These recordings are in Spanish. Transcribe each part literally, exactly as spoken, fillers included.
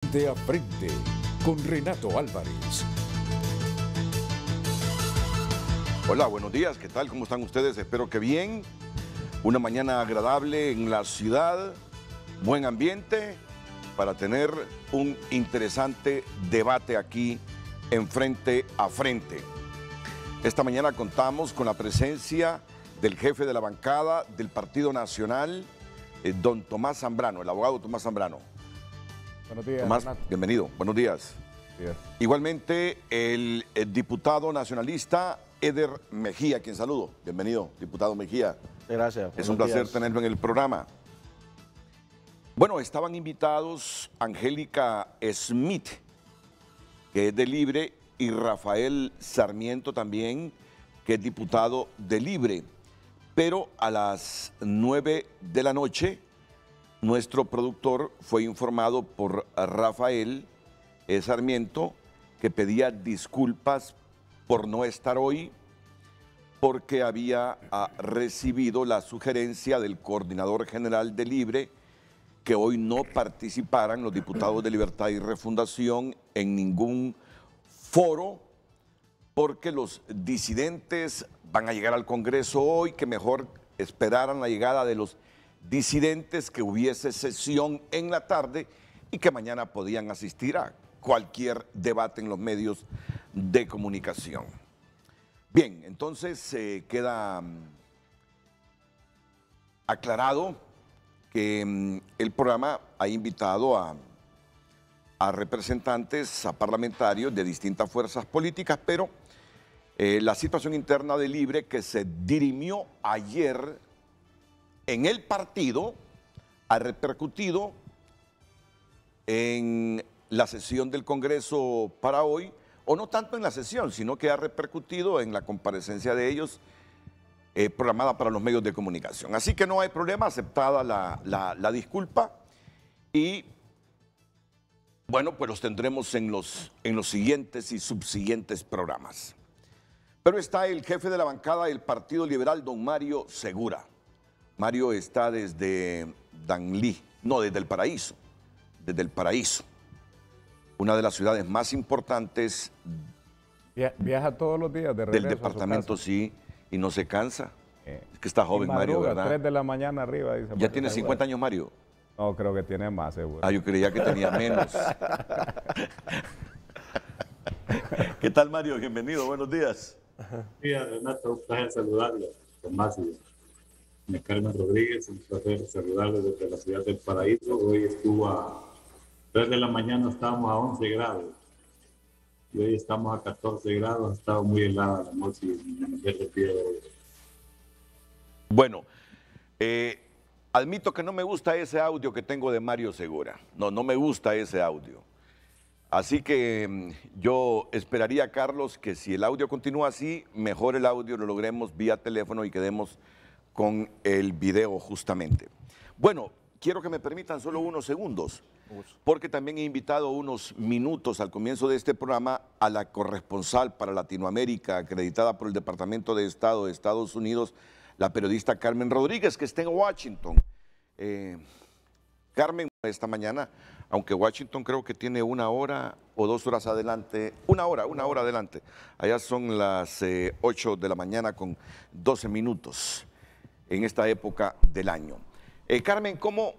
Frente a Frente con Renato Álvarez. Hola, buenos días, ¿qué tal? ¿Cómo están ustedes? Espero que bien. Una mañana agradable en la ciudad, buen ambiente para tener un interesante debate aquí en Frente a Frente. Esta mañana contamos con la presencia del jefe de la bancada del Partido Nacional, eh, don Tomás Zambrano, el abogado Tomás Zambrano. Buenos días, Tomás, Renato. bienvenido, buenos días. Días. Igualmente, el, el diputado nacionalista Eder Mejía, quien saludo. Bienvenido, diputado Mejía. Gracias. Es un buenos placer días. tenerlo en el programa. Bueno, estaban invitados Angélica Smith, que es de Libre, y Rafael Sarmiento también, que es diputado de Libre. Pero a las nueve de la noche, nuestro productor fue informado por Rafael eh, Sarmiento que pedía disculpas por no estar hoy porque había ah, recibido la sugerencia del coordinador general de Libre que hoy no participaran los diputados de Libertad y Refundación en ningún foro porque los disidentes van a llegar al Congreso hoy, que mejor esperaran la llegada de los disidentes, que hubiese sesión en la tarde y que mañana podían asistir a cualquier debate en los medios de comunicación. Bien, entonces eh, queda mm, aclarado que mm, el programa ha invitado a, a representantes, a parlamentarios de distintas fuerzas políticas, pero eh, la situación interna de Libre que se dirimió ayer en el partido ha repercutido en la sesión del Congreso para hoy, o no tanto en la sesión, sino que ha repercutido en la comparecencia de ellos eh, programada para los medios de comunicación. Así que no hay problema, aceptada la, la, la disculpa y bueno, pues los tendremos en los, en los siguientes y subsiguientes programas. Pero está el jefe de la bancada del Partido Liberal, don Mario Segura. Mario está desde Danlí, no, desde el Paraíso, desde el Paraíso, una de las ciudades más importantes Via- Viaja todos los días de regreso del a su departamento, casa. sí, y no se cansa. Eh, Es que está y joven Mario, madruga, ¿verdad? tres de la mañana arriba. Dice, ¿Ya para tiene que cincuenta salga. años Mario? No, creo que tiene más, seguro. Ah, yo creía que tenía menos. ¿Qué tal, Mario? Bienvenido, buenos días. Buenos días, Renato, un placer saludarlo. Tomás y Carmen Rodríguez, un placer saludarlo desde la ciudad del Paraíso. Hoy estuvo a tres de la mañana, estábamos a once grados. Y hoy estamos a catorce grados, ha estado muy helada la noche y me refiero. Bueno, eh, admito que no me gusta ese audio que tengo de Mario Segura. No, no me gusta ese audio. Así que mm, yo esperaría, Carlos, que si el audio continúa así, mejor el audio lo logremos vía teléfono y quedemos con el video justamente. Bueno, quiero que me permitan solo unos segundos, porque también he invitado unos minutos al comienzo de este programa a la corresponsal para Latinoamérica, acreditada por el Departamento de Estado de Estados Unidos, la periodista Carmen Rodríguez, que está en Washington. Eh, Carmen, esta mañana, aunque Washington creo que tiene una hora o dos horas adelante, una hora, una hora adelante. Allá son las eh, ocho de la mañana con doce minutos en esta época del año. Eh, Carmen, ¿cómo?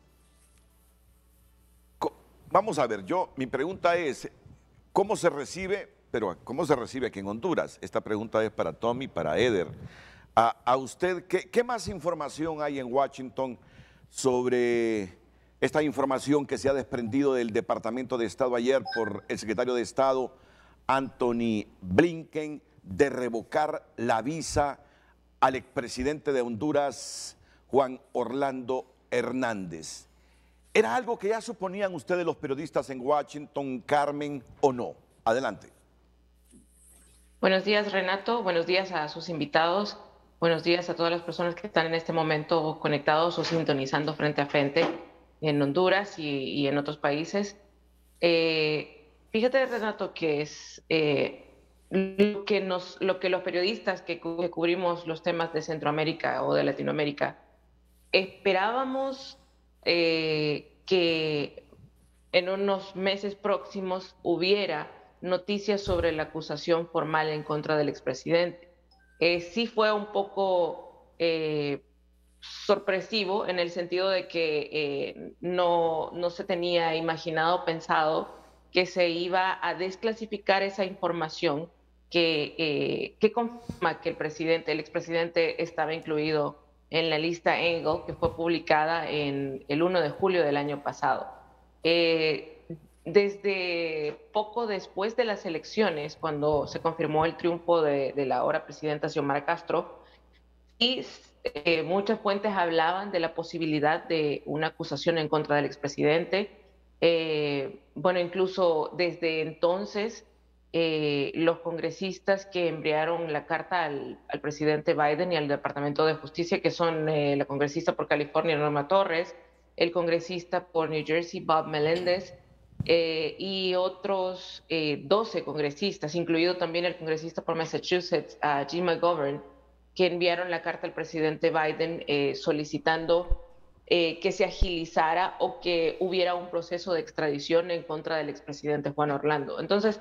co- Vamos a ver, yo, mi pregunta es, ¿cómo se recibe, pero cómo se recibe aquí en Honduras? Esta pregunta es para Tommy, para Eder. A, a usted, ¿qué, ¿qué más información hay en Washington sobre esta información que se ha desprendido del Departamento de Estado ayer por el secretario de Estado, Anthony Blinken, de revocar la visa al expresidente de Honduras, Juan Orlando Hernández? ¿Era algo que ya suponían ustedes los periodistas en Washington, Carmen, o no? Adelante. Buenos días, Renato. Buenos días a sus invitados. Buenos días a todas las personas que están en este momento conectados o sintonizando frente a frente en Honduras y, y en otros países. Eh, fíjate, Renato, que es eh, lo que, nos, lo que los periodistas que, cu- que cubrimos los temas de Centroamérica o de Latinoamérica esperábamos eh, que en unos meses próximos hubiera noticias sobre la acusación formal en contra del expresidente. Eh, sí fue un poco eh, sorpresivo en el sentido de que eh, no, no se tenía imaginado o pensado que se iba a desclasificar esa información que, eh, que confirma que el presidente, el expresidente estaba incluido en la lista Engel, que fue publicada en el primero de julio del año pasado. Eh, desde poco después de las elecciones, cuando se confirmó el triunfo de, de la ahora presidenta Xiomara Castro, y eh, muchas fuentes hablaban de la posibilidad de una acusación en contra del expresidente. Eh, bueno, incluso desde entonces, eh, los congresistas que enviaron la carta al, al presidente Biden y al Departamento de Justicia, que son eh, la congresista por California, Norma Torres, el congresista por New Jersey, Bob Meléndez, eh, y otros eh, doce congresistas, incluido también el congresista por Massachusetts, uh, Jim McGovern, que enviaron la carta al presidente Biden eh, solicitando eh, que se agilizara o que hubiera un proceso de extradición en contra del expresidente Juan Orlando. Entonces,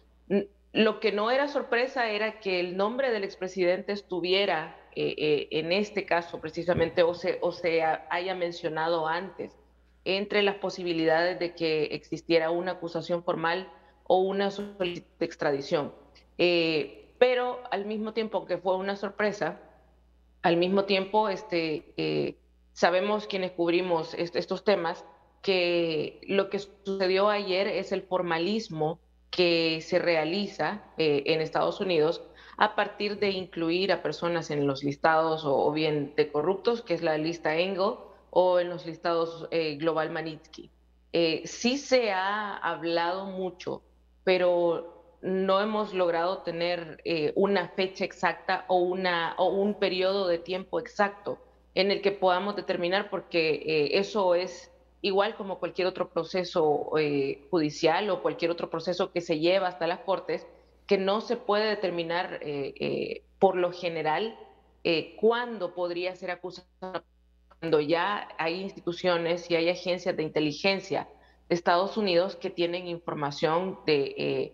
lo que no era sorpresa era que el nombre del expresidente estuviera eh, eh, en este caso precisamente o se, o se haya mencionado antes entre las posibilidades de que existiera una acusación formal o una solicitud de extradición. Eh, pero al mismo tiempo que fue una sorpresa, al mismo tiempo este, eh, sabemos quienes cubrimos est estos temas que lo que sucedió ayer es el formalismo que se realiza eh, en Estados Unidos a partir de incluir a personas en los listados o, o bien de corruptos, que es la lista Engel, o en los listados eh, Global Magnitsky. Eh, sí se ha hablado mucho, pero no hemos logrado tener eh, una fecha exacta o, una, o un periodo de tiempo exacto en el que podamos determinar, porque eh, eso es igual como cualquier otro proceso eh, judicial o cualquier otro proceso que se lleva hasta las Cortes, que no se puede determinar eh, eh, por lo general eh, cuándo podría ser acusado, cuando ya hay instituciones y hay agencias de inteligencia de Estados Unidos que tienen información de... Eh,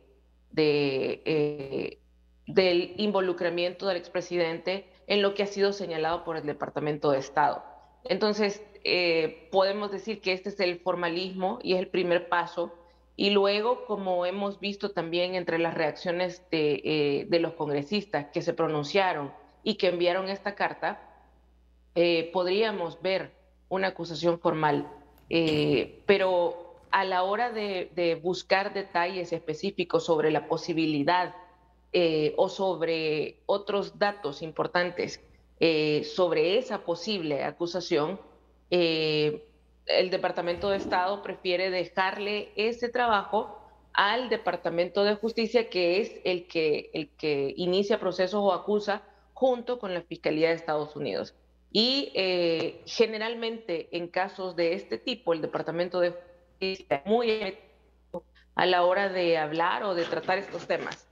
De, eh, del involucramiento del expresidente en lo que ha sido señalado por el Departamento de Estado. Entonces, eh, podemos decir que este es el formalismo y es el primer paso. Y luego, como hemos visto también entre las reacciones de, eh, de los congresistas que se pronunciaron y que enviaron esta carta, eh, podríamos ver una acusación formal. Eh, pero a la hora de, de buscar detalles específicos sobre la posibilidad eh, o sobre otros datos importantes eh, sobre esa posible acusación, eh, el Departamento de Estado prefiere dejarle ese trabajo al Departamento de Justicia, que es el que, el que inicia procesos o acusa junto con la Fiscalía de Estados Unidos. Y eh, generalmente en casos de este tipo, el Departamento de Justicia muy a la hora de hablar o de tratar estos temas.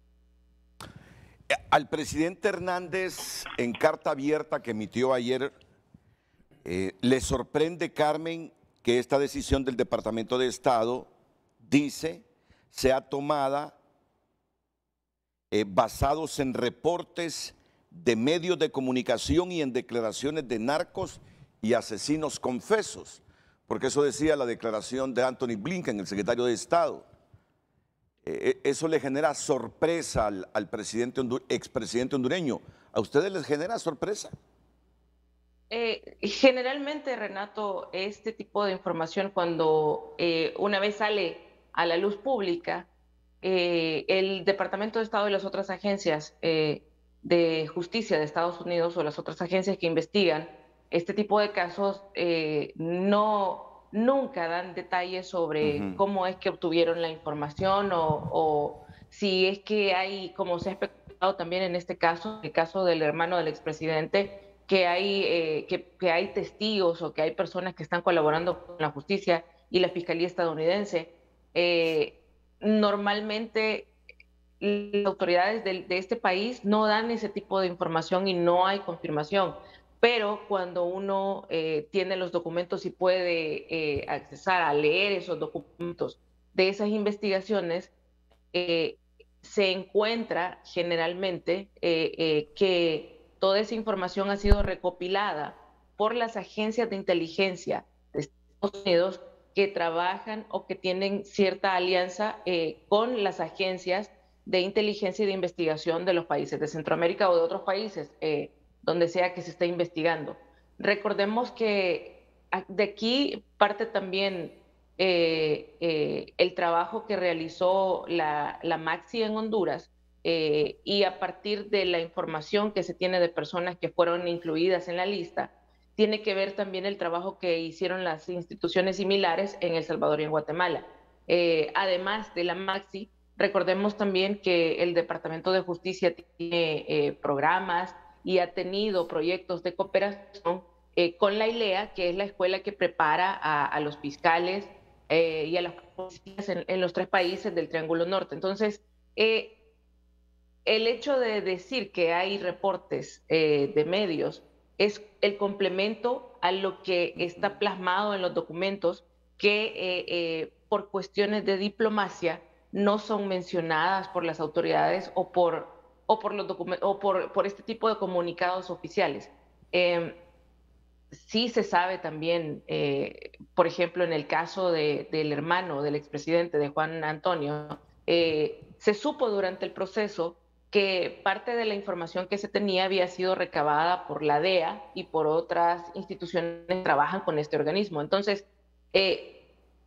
Al presidente Hernández, en carta abierta que emitió ayer, eh, ¿le sorprende, Carmen, que esta decisión del Departamento de Estado, dice, sea tomada eh, basados en reportes de medios de comunicación y en declaraciones de narcos y asesinos confesos? Porque eso decía la declaración de Anthony Blinken, el secretario de Estado. Eh, eso le genera sorpresa al, al presidente hondu- expresidente hondureño. ¿A ustedes les genera sorpresa? Eh, generalmente, Renato, este tipo de información, cuando eh, una vez sale a la luz pública, eh, el Departamento de Estado y las otras agencias eh, de justicia de Estados Unidos o las otras agencias que investigan este tipo de casos eh, no, nunca dan detalles sobre uh-huh. cómo es que obtuvieron la información o, o si es que hay, como se ha especulado también en este caso, el caso del hermano del expresidente, que hay, eh, que, que hay testigos o que hay personas que están colaborando con la justicia y la Fiscalía estadounidense. Eh, normalmente las autoridades de, de este país no dan ese tipo de información y no hay confirmación. pero cuando uno eh, tiene los documentos y puede eh, accesar a leer esos documentos de esas investigaciones, eh, se encuentra generalmente eh, eh, que toda esa información ha sido recopilada por las agencias de inteligencia de Estados Unidos que trabajan o que tienen cierta alianza eh, con las agencias de inteligencia y de investigación de los países de Centroamérica o de otros países, eh, donde sea que se esté investigando. Recordemos que de aquí parte también eh, eh, el trabajo que realizó la, la MAXI en Honduras, eh, y a partir de la información que se tiene de personas que fueron incluidas en la lista, tiene que ver también el trabajo que hicieron las instituciones similares en El Salvador y en Guatemala. Eh, además de la MAXI, recordemos también que el Departamento de Justicia tiene eh, programas y ha tenido proyectos de cooperación eh, con la I L E A, que es la escuela que prepara a, a los fiscales eh, y a las policías en, en los tres países del Triángulo Norte. Entonces, eh, el hecho de decir que hay reportes eh, de medios es el complemento a lo que está plasmado en los documentos que eh, eh, por cuestiones de diplomacia no son mencionadas por las autoridades o por, o por, los o por, por este tipo de comunicados oficiales. Eh, sí se sabe también, eh, por ejemplo, en el caso de, del hermano del expresidente, de Juan Antonio, eh, se supo durante el proceso que parte de la información que se tenía había sido recabada por la D E A y por otras instituciones que trabajan con este organismo. Entonces, eh,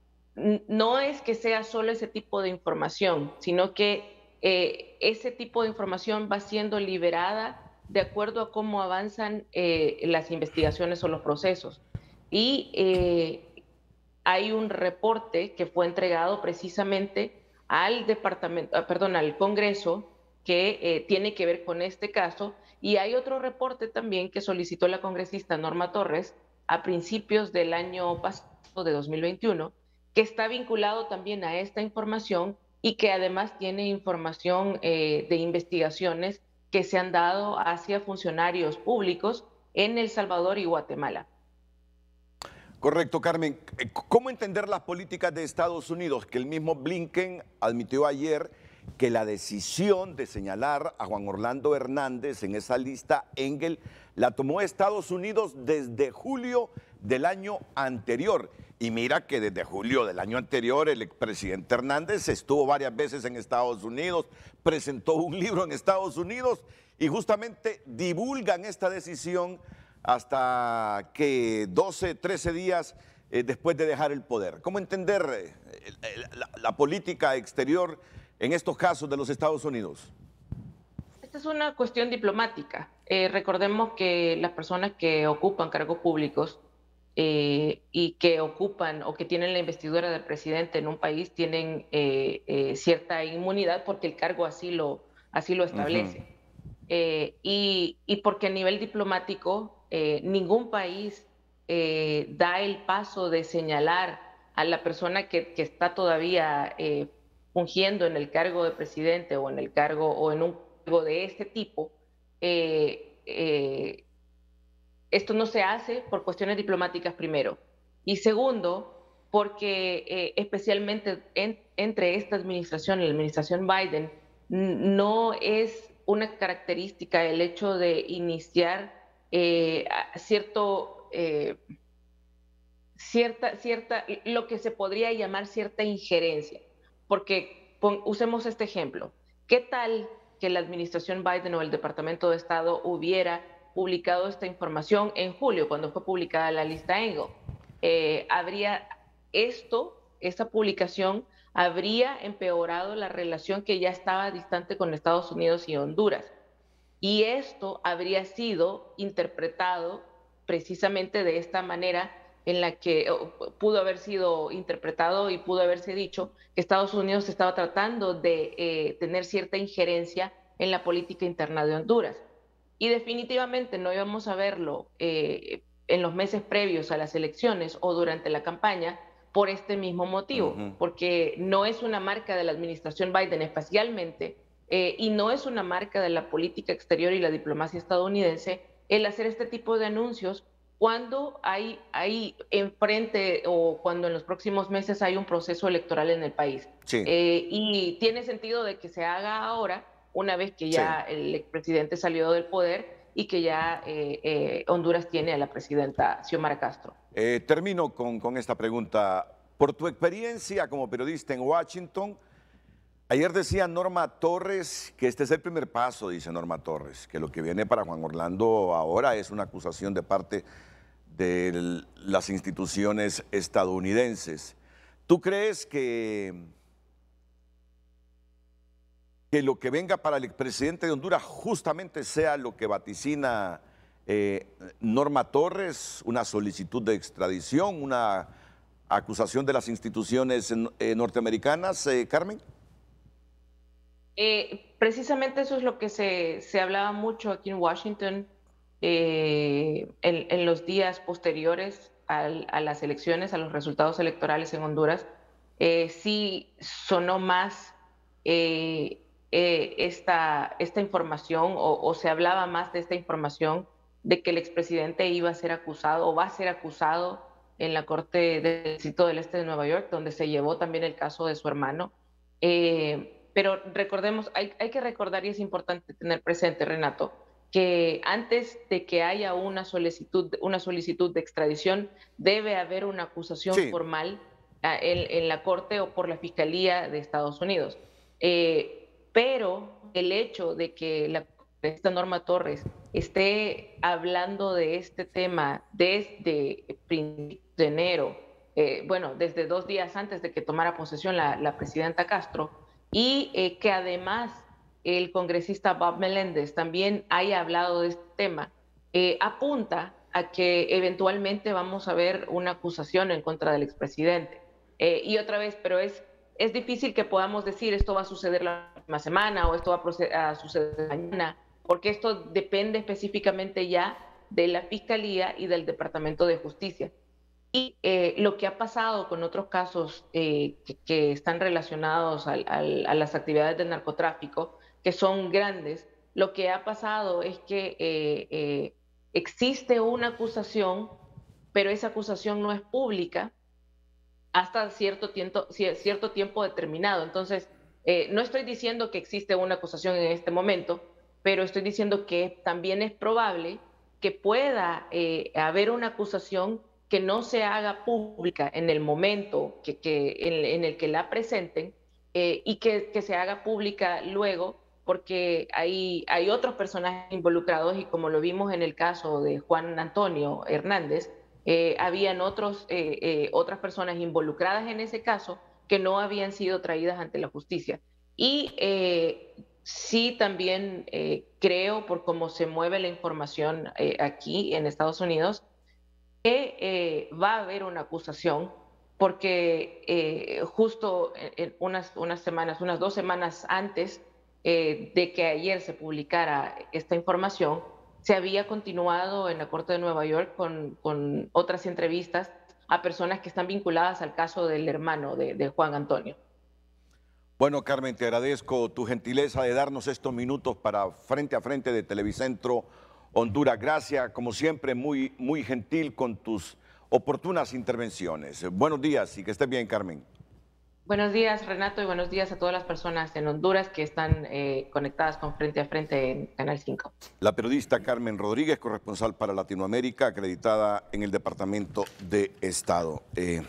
no es que sea solo ese tipo de información, sino que eh, ese tipo de información va siendo liberada de acuerdo a cómo avanzan eh, las investigaciones o los procesos. Y eh, hay un reporte que fue entregado precisamente al departamento, perdón, al Congreso, que eh, tiene que ver con este caso, y hay otro reporte también que solicitó la congresista Norma Torres a principios del año pasado, de dos mil veintiuno, que está vinculado también a esta información y que además tiene información eh, de investigaciones que se han dado hacia funcionarios públicos en El Salvador y Guatemala. Correcto, Carmen. ¿Cómo entender las políticas de Estados Unidos? Que el mismo Blinken admitió ayer que la decisión de señalar a Juan Orlando Hernández en esa lista Engel la tomó Estados Unidos desde julio del año anterior. Y mira que desde julio del año anterior el expresidente Hernández estuvo varias veces en Estados Unidos, presentó un libro en Estados Unidos y justamente divulgan esta decisión hasta que doce, trece días eh, después de dejar el poder. ¿Cómo entender eh, la, la política exterior en estos casos de los Estados Unidos? Esta es una cuestión diplomática. Eh, recordemos que las personas que ocupan cargos públicos eh, y que ocupan o que tienen la investidura del presidente en un país tienen eh, eh, cierta inmunidad porque el cargo así lo, así lo establece. Uh-huh. eh, y, y porque a nivel diplomático eh, ningún país eh, da el paso de señalar a la persona que, que está todavía eh, fungiendo en el cargo de presidente o en el cargo o en un cargo de este tipo. Eh, eh, esto no se hace por cuestiones diplomáticas primero y segundo porque eh, especialmente en, entre esta administración y la administración Biden no es una característica el hecho de iniciar eh, cierto eh, cierta cierta lo que se podría llamar cierta injerencia. Porque pon, usemos este ejemplo. ¿Qué tal que la administración Biden o el Departamento de Estado hubiera publicado esta información en julio, cuando fue publicada la lista Engel? Eh, habría esto, esta publicación, habría empeorado la relación que ya estaba distante con Estados Unidos y Honduras. Y esto habría sido interpretado precisamente de esta manera en la que pudo haber sido interpretado y pudo haberse dicho que Estados Unidos estaba tratando de eh, tener cierta injerencia en la política interna de Honduras. Y definitivamente no íbamos a verlo eh, en los meses previos a las elecciones o durante la campaña por este mismo motivo, uh-huh. porque no es una marca de la administración Biden especialmente, eh, y no es una marca de la política exterior y la diplomacia estadounidense el hacer este tipo de anuncios cuando hay, hay enfrente o cuando en los próximos meses hay un proceso electoral en el país. Sí. Eh, y tiene sentido de que se haga ahora, una vez que ya sí. el expresidente salió del poder y que ya eh, eh, Honduras tiene a la presidenta Xiomara Castro. Eh, termino con, con esta pregunta. Por tu experiencia como periodista en Washington, ayer decía Norma Torres que este es el primer paso, dice Norma Torres, que lo que viene para Juan Orlando ahora es una acusación de parte de las instituciones estadounidenses. ¿Tú crees que, que lo que venga para el expresidente de Honduras justamente sea lo que vaticina eh, Norma Torres, una solicitud de extradición, una acusación de las instituciones eh, norteamericanas, eh, Carmen? Eh, precisamente eso es lo que se, se hablaba mucho aquí en Washington eh, en, en los días posteriores al, a las elecciones, a los resultados electorales en Honduras. Eh, sí sonó más eh, eh, esta, esta información o, o se hablaba más de esta información de que el expresidente iba a ser acusado o va a ser acusado en la Corte del Distrito del Este de Nueva York, donde se llevó también el caso de su hermano. Eh, Pero recordemos, hay, hay que recordar y es importante tener presente, Renato, que antes de que haya una solicitud, una solicitud de extradición, debe haber una acusación sí. formal uh, en, en la Corte o por la Fiscalía de Estados Unidos. Eh, pero el hecho de que la esta Norma Torres esté hablando de este tema desde principios de enero, eh, bueno, desde dos días antes de que tomara posesión la, la presidenta Castro, y eh, que además el congresista Bob Meléndez también haya hablado de este tema, eh, apunta a que eventualmente vamos a ver una acusación en contra del expresidente. Eh, y otra vez, pero es, es difícil que podamos decir esto va a suceder la próxima semana o esto va a, a suceder mañana, porque esto depende específicamente ya de la Fiscalía y del Departamento de Justicia. Y eh, lo que ha pasado con otros casos eh, que, que están relacionados al, al, a las actividades del narcotráfico, que son grandes, lo que ha pasado es que eh, eh, existe una acusación, pero esa acusación no es pública hasta cierto tiempo, cierto tiempo determinado. Entonces, eh, no estoy diciendo que existe una acusación en este momento, pero estoy diciendo que también es probable que pueda eh, haber una acusación que no se haga pública en el momento que, que, en, en el que la presenten eh, y que, que se haga pública luego, porque hay, hay otros personajes involucrados y como lo vimos en el caso de Juan Antonio Hernández, eh, habían otros, eh, eh, otras personas involucradas en ese caso que no habían sido traídas ante la justicia. Y eh, sí también eh, creo, por cómo se mueve la información eh, aquí en Estados Unidos, que eh, va a haber una acusación porque eh, justo en unas, unas semanas, unas dos semanas antes eh, de que ayer se publicara esta información, se había continuado en la Corte de Nueva York con, con otras entrevistas a personas que están vinculadas al caso del hermano de, de Juan Antonio. Bueno, Carmen, te agradezco tu gentileza de darnos estos minutos para Frente a Frente de Televicentro Honduras. Gracias, como siempre, muy, muy gentil con tus oportunas intervenciones. Buenos días y que estés bien, Carmen. Buenos días, Renato, y buenos días a todas las personas en Honduras que están eh, conectadas con Frente a Frente en Canal cinco. La periodista Carmen Rodríguez, corresponsal para Latinoamérica, acreditada en el Departamento de Estado. Eh,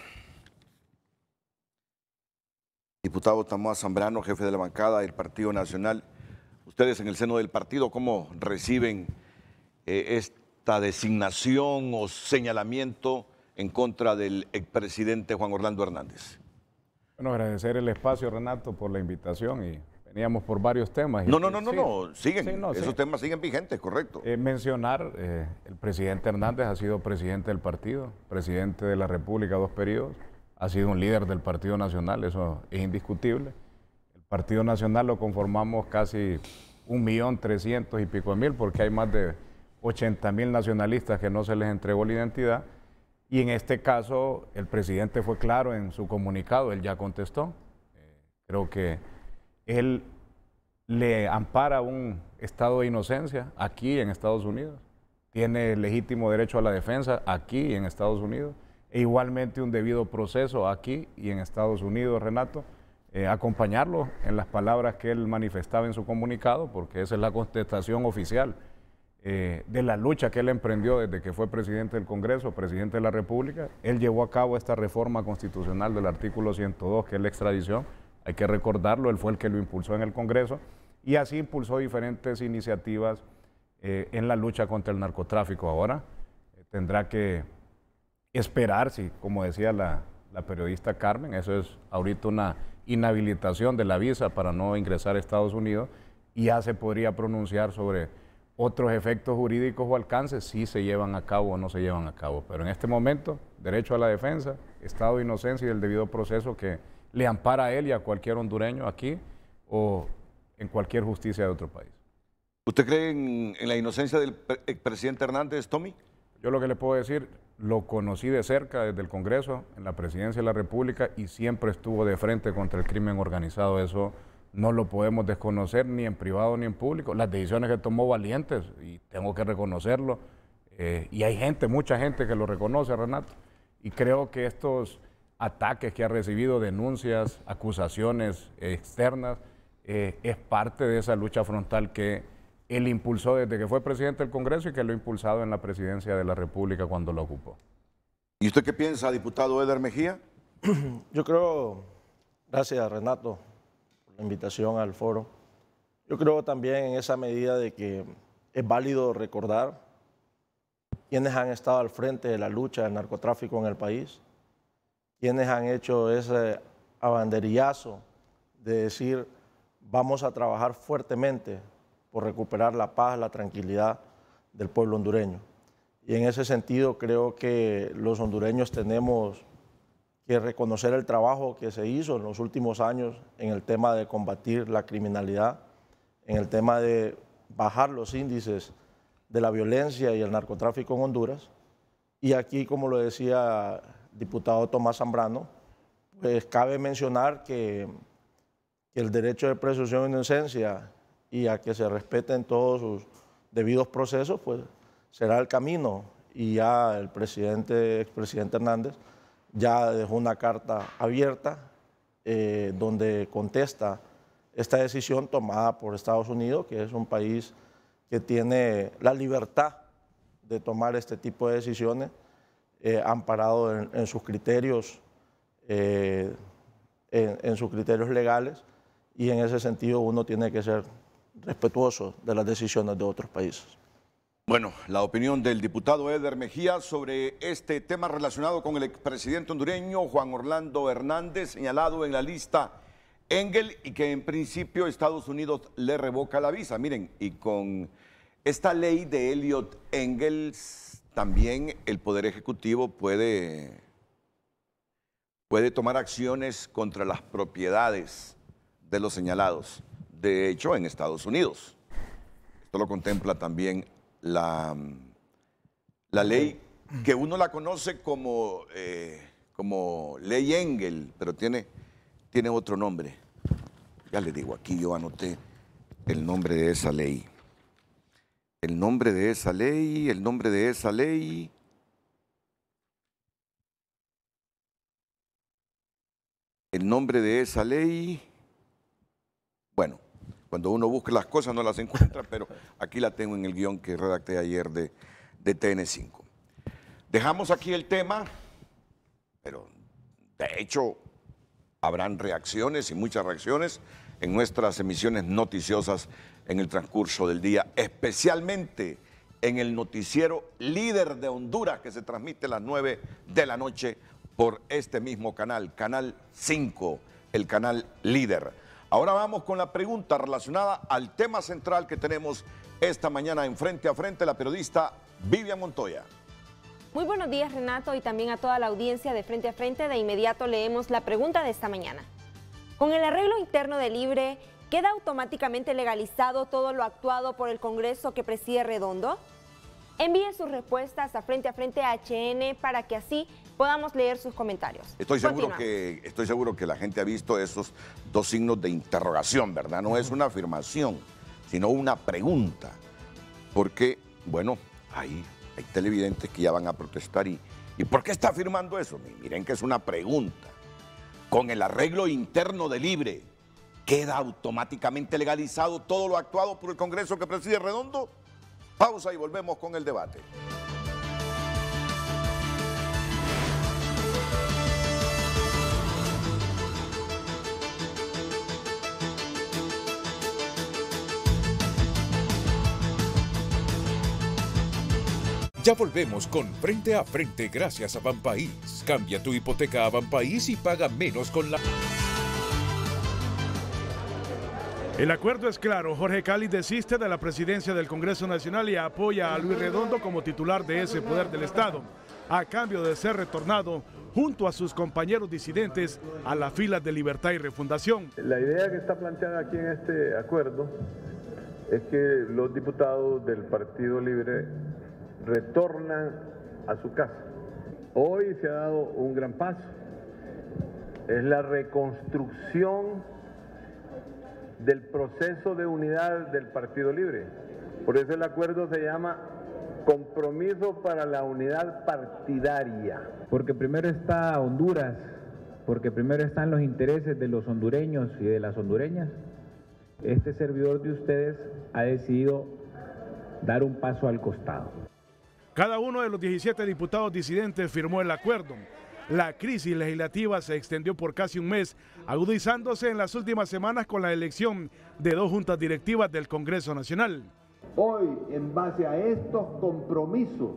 diputado Tomás Zambrano, jefe de la bancada del Partido Nacional, ustedes en el seno del partido, ¿cómo reciben eh, esta designación o señalamiento en contra del expresidente Juan Orlando Hernández? Bueno, agradecer el espacio, Renato, por la invitación y veníamos por varios temas. No, no, no, no, sí, no, siguen, sí, no, esos sí. temas siguen vigentes, correcto. Eh, mencionar, eh, el presidente Hernández ha sido presidente del partido, presidente de la República dos periodos, ha sido un líder del Partido Nacional, eso es indiscutible. El Partido Nacional lo conformamos casi un millón trescientos y pico de mil, porque hay más de ochenta mil nacionalistas que no se les entregó la identidad. Y en este caso, el presidente fue claro en su comunicado, él ya contestó. Eh, creo que él le ampara un estado de inocencia aquí en Estados Unidos. tiene legítimo derecho a la defensa aquí y en Estados Unidos, e igualmente un debido proceso aquí y en Estados Unidos, Renato, eh, acompañarlo en las palabras que él manifestaba en su comunicado, porque esa es la contestación oficial eh, de la lucha que él emprendió desde que fue presidente del Congreso, presidente de la República. Él llevó a cabo esta reforma constitucional del artículo ciento dos, que es la extradición, hay que recordarlo, él fue el que lo impulsó en el Congreso, y así impulsó diferentes iniciativas eh, en la lucha contra el narcotráfico. Ahora eh, tendrá que esperar, si, como decía la, la periodista Carmen, eso es ahorita una inhabilitación de la visa para no ingresar a Estados Unidos, y ya se podría pronunciar sobre otros efectos jurídicos o alcances, si se llevan a cabo o no se llevan a cabo. Pero en este momento, derecho a la defensa, estado de inocencia y el debido proceso que le ampara a él y a cualquier hondureño aquí o en cualquier justicia de otro país. ¿Usted cree en, en la inocencia del presidente Hernández, Tommy? Yo lo que le puedo decir, lo conocí de cerca desde el Congreso, en la Presidencia de la República, y siempre estuvo de frente contra el crimen organizado. Eso no lo podemos desconocer ni en privado ni en público. Las decisiones que tomó valientes, y tengo que reconocerlo, eh, y hay gente, mucha gente que lo reconoce, Renato, y creo que estos ataques que ha recibido, denuncias, acusaciones externas, eh, es parte de esa lucha frontal que él impulsó desde que fue presidente del Congreso y que lo ha impulsado en la presidencia de la República cuando lo ocupó. ¿Y usted qué piensa, diputado Eder Mejía? Yo creo, gracias Renato por la invitación al foro, yo creo también en esa medida de que es válido recordar quienes han estado al frente de la lucha del narcotráfico en el país, quienes han hecho ese abanderillazo de decir vamos a trabajar fuertemente por recuperar la paz, la tranquilidad del pueblo hondureño. Y en ese sentido creo que los hondureños tenemos que reconocer el trabajo que se hizo en los últimos años en el tema de combatir la criminalidad, en el tema de bajar los índices de la violencia y el narcotráfico en Honduras. Y aquí, como lo decía el diputado Tomás Zambrano, pues cabe mencionar que, que el derecho de presunción de inocencia y a que se respeten todos sus debidos procesos, pues será el camino. Y ya el presidente, expresidente Hernández, ya dejó una carta abierta eh, donde contesta esta decisión tomada por Estados Unidos, que es un país que tiene la libertad de tomar este tipo de decisiones, eh, amparado en, en sus criterios, eh, en, en sus criterios legales, y en ese sentido uno tiene que ser respetuoso de las decisiones de otros países. Bueno, la opinión del diputado Eder Mejía sobre este tema relacionado con el expresidente hondureño Juan Orlando Hernández, señalado en la lista Engel, y que en principio Estados Unidos le revoca la visa. Miren, y con esta ley de Elliot Engel, también el Poder Ejecutivo puede, puede tomar acciones contra las propiedades de los señalados. De hecho, en Estados Unidos. Esto lo contempla también la, la ley, que uno la conoce como, eh, como ley Engel, pero tiene, tiene otro nombre. Ya le digo, aquí yo anoté el nombre de esa ley. El nombre de esa ley, el nombre de esa ley. El nombre de esa ley. Bueno, cuando uno busca las cosas no las encuentra, pero aquí la tengo en el guión que redacté ayer de, de T N cinco. Dejamos aquí el tema, pero de hecho habrán reacciones y muchas reacciones en nuestras emisiones noticiosas en el transcurso del día, especialmente en el noticiero líder de Honduras que se transmite a las nueve de la noche por este mismo canal, Canal cinco, el canal líder. Ahora vamos con la pregunta relacionada al tema central que tenemos esta mañana en Frente a Frente, la periodista Vivian Montoya. Muy buenos días, Renato, y también a toda la audiencia de Frente a Frente. De inmediato leemos la pregunta de esta mañana. Con el arreglo interno de Libre, ¿queda automáticamente legalizado todo lo actuado por el Congreso que preside Redondo? Envíe sus respuestas a Frente a Frente H N para que así podamos leer sus comentarios. Estoy seguro, que, estoy seguro que la gente ha visto esos dos signos de interrogación, ¿verdad? No es una afirmación, sino una pregunta. Porque, bueno, Hay, hay televidentes que ya van a protestar. ¿Y, ¿Y por qué está afirmando eso? Miren que es una pregunta. Con el arreglo interno de Libre, ¿queda automáticamente legalizado todo lo actuado por el Congreso que preside Redondo? Pausa y volvemos con el debate. Ya volvemos con Frente a Frente gracias a Banpaís. Cambia tu hipoteca a Banpaís y paga menos con la... El acuerdo es claro. Jorge Cáliz desiste de la presidencia del Congreso Nacional y apoya a Luis Redondo como titular de ese poder del Estado, a cambio de ser retornado junto a sus compañeros disidentes a las filas de Libertad y Refundación. La idea que está planteada aquí en este acuerdo es que los diputados del Partido Libre retornan a su casa. Hoy se ha dado un gran paso. Es la reconstrucción del proceso de unidad del Partido Libre. Por eso el acuerdo se llama Compromiso para la Unidad Partidaria. Porque primero está Honduras, porque primero están los intereses de los hondureños y de las hondureñas. Este servidor de ustedes ha decidido dar un paso al costado. Cada uno de los diecisiete diputados disidentes firmó el acuerdo. La crisis legislativa se extendió por casi un mes, agudizándose en las últimas semanas con la elección de dos juntas directivas del Congreso Nacional. Hoy, en base a estos compromisos,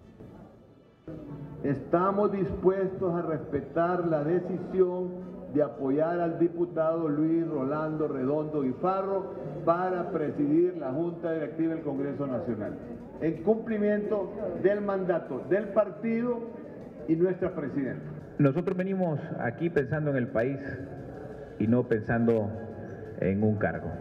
estamos dispuestos a respetar la decisión de apoyar al diputado Luis Rolando Redondo Guifarro para presidir la Junta Directiva del Congreso Nacional, en cumplimiento del mandato del partido y nuestra presidenta. Nosotros venimos aquí pensando en el país y no pensando en un cargo.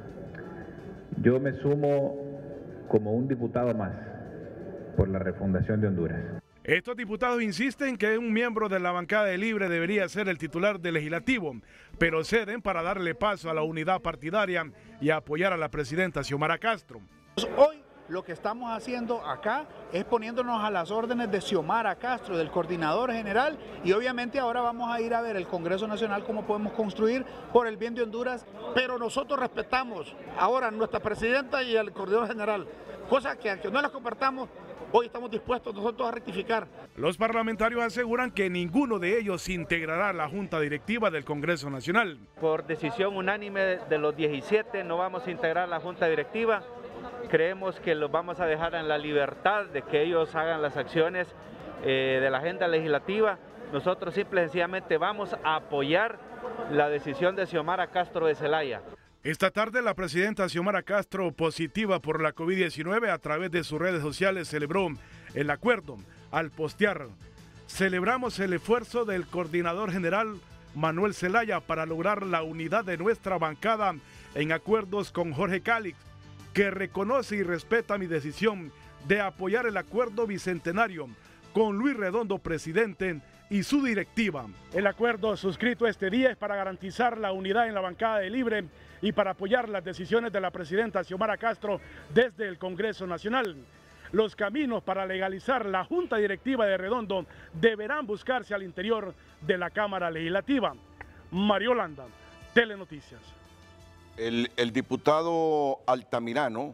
Yo me sumo como un diputado más por la refundación de Honduras. Estos diputados insisten que un miembro de la bancada de Libre debería ser el titular del legislativo, pero ceden para darle paso a la unidad partidaria y apoyar a la presidenta Xiomara Castro. Hoy lo que estamos haciendo acá es poniéndonos a las órdenes de Xiomara Castro, del coordinador general, y obviamente ahora vamos a ir a ver el Congreso Nacional cómo podemos construir por el bien de Honduras. Pero nosotros respetamos ahora a nuestra presidenta y al coordinador general, cosa que aunque no las compartamos, hoy estamos dispuestos nosotros a rectificar. Los parlamentarios aseguran que ninguno de ellos integrará la Junta Directiva del Congreso Nacional. Por decisión unánime de los diecisiete no vamos a integrar la Junta Directiva. Creemos que los vamos a dejar en la libertad de que ellos hagan las acciones eh, de la agenda legislativa. Nosotros simple y sencillamente vamos a apoyar la decisión de Xiomara Castro de Zelaya. Esta tarde la presidenta Xiomara Castro, positiva por la COVID diecinueve, a través de sus redes sociales celebró el acuerdo al postear: celebramos el esfuerzo del coordinador general Manuel Zelaya para lograr la unidad de nuestra bancada en acuerdos con Jorge Cáliz, que reconoce y respeta mi decisión de apoyar el acuerdo bicentenario con Luis Redondo, presidente, y su directiva. El acuerdo suscrito este día es para garantizar la unidad en la bancada de Libre y para apoyar las decisiones de la presidenta Xiomara Castro desde el Congreso Nacional. Los caminos para legalizar la Junta Directiva de Redondo deberán buscarse al interior de la Cámara Legislativa. Mario Landa, Telenoticias. El, el diputado Altamirano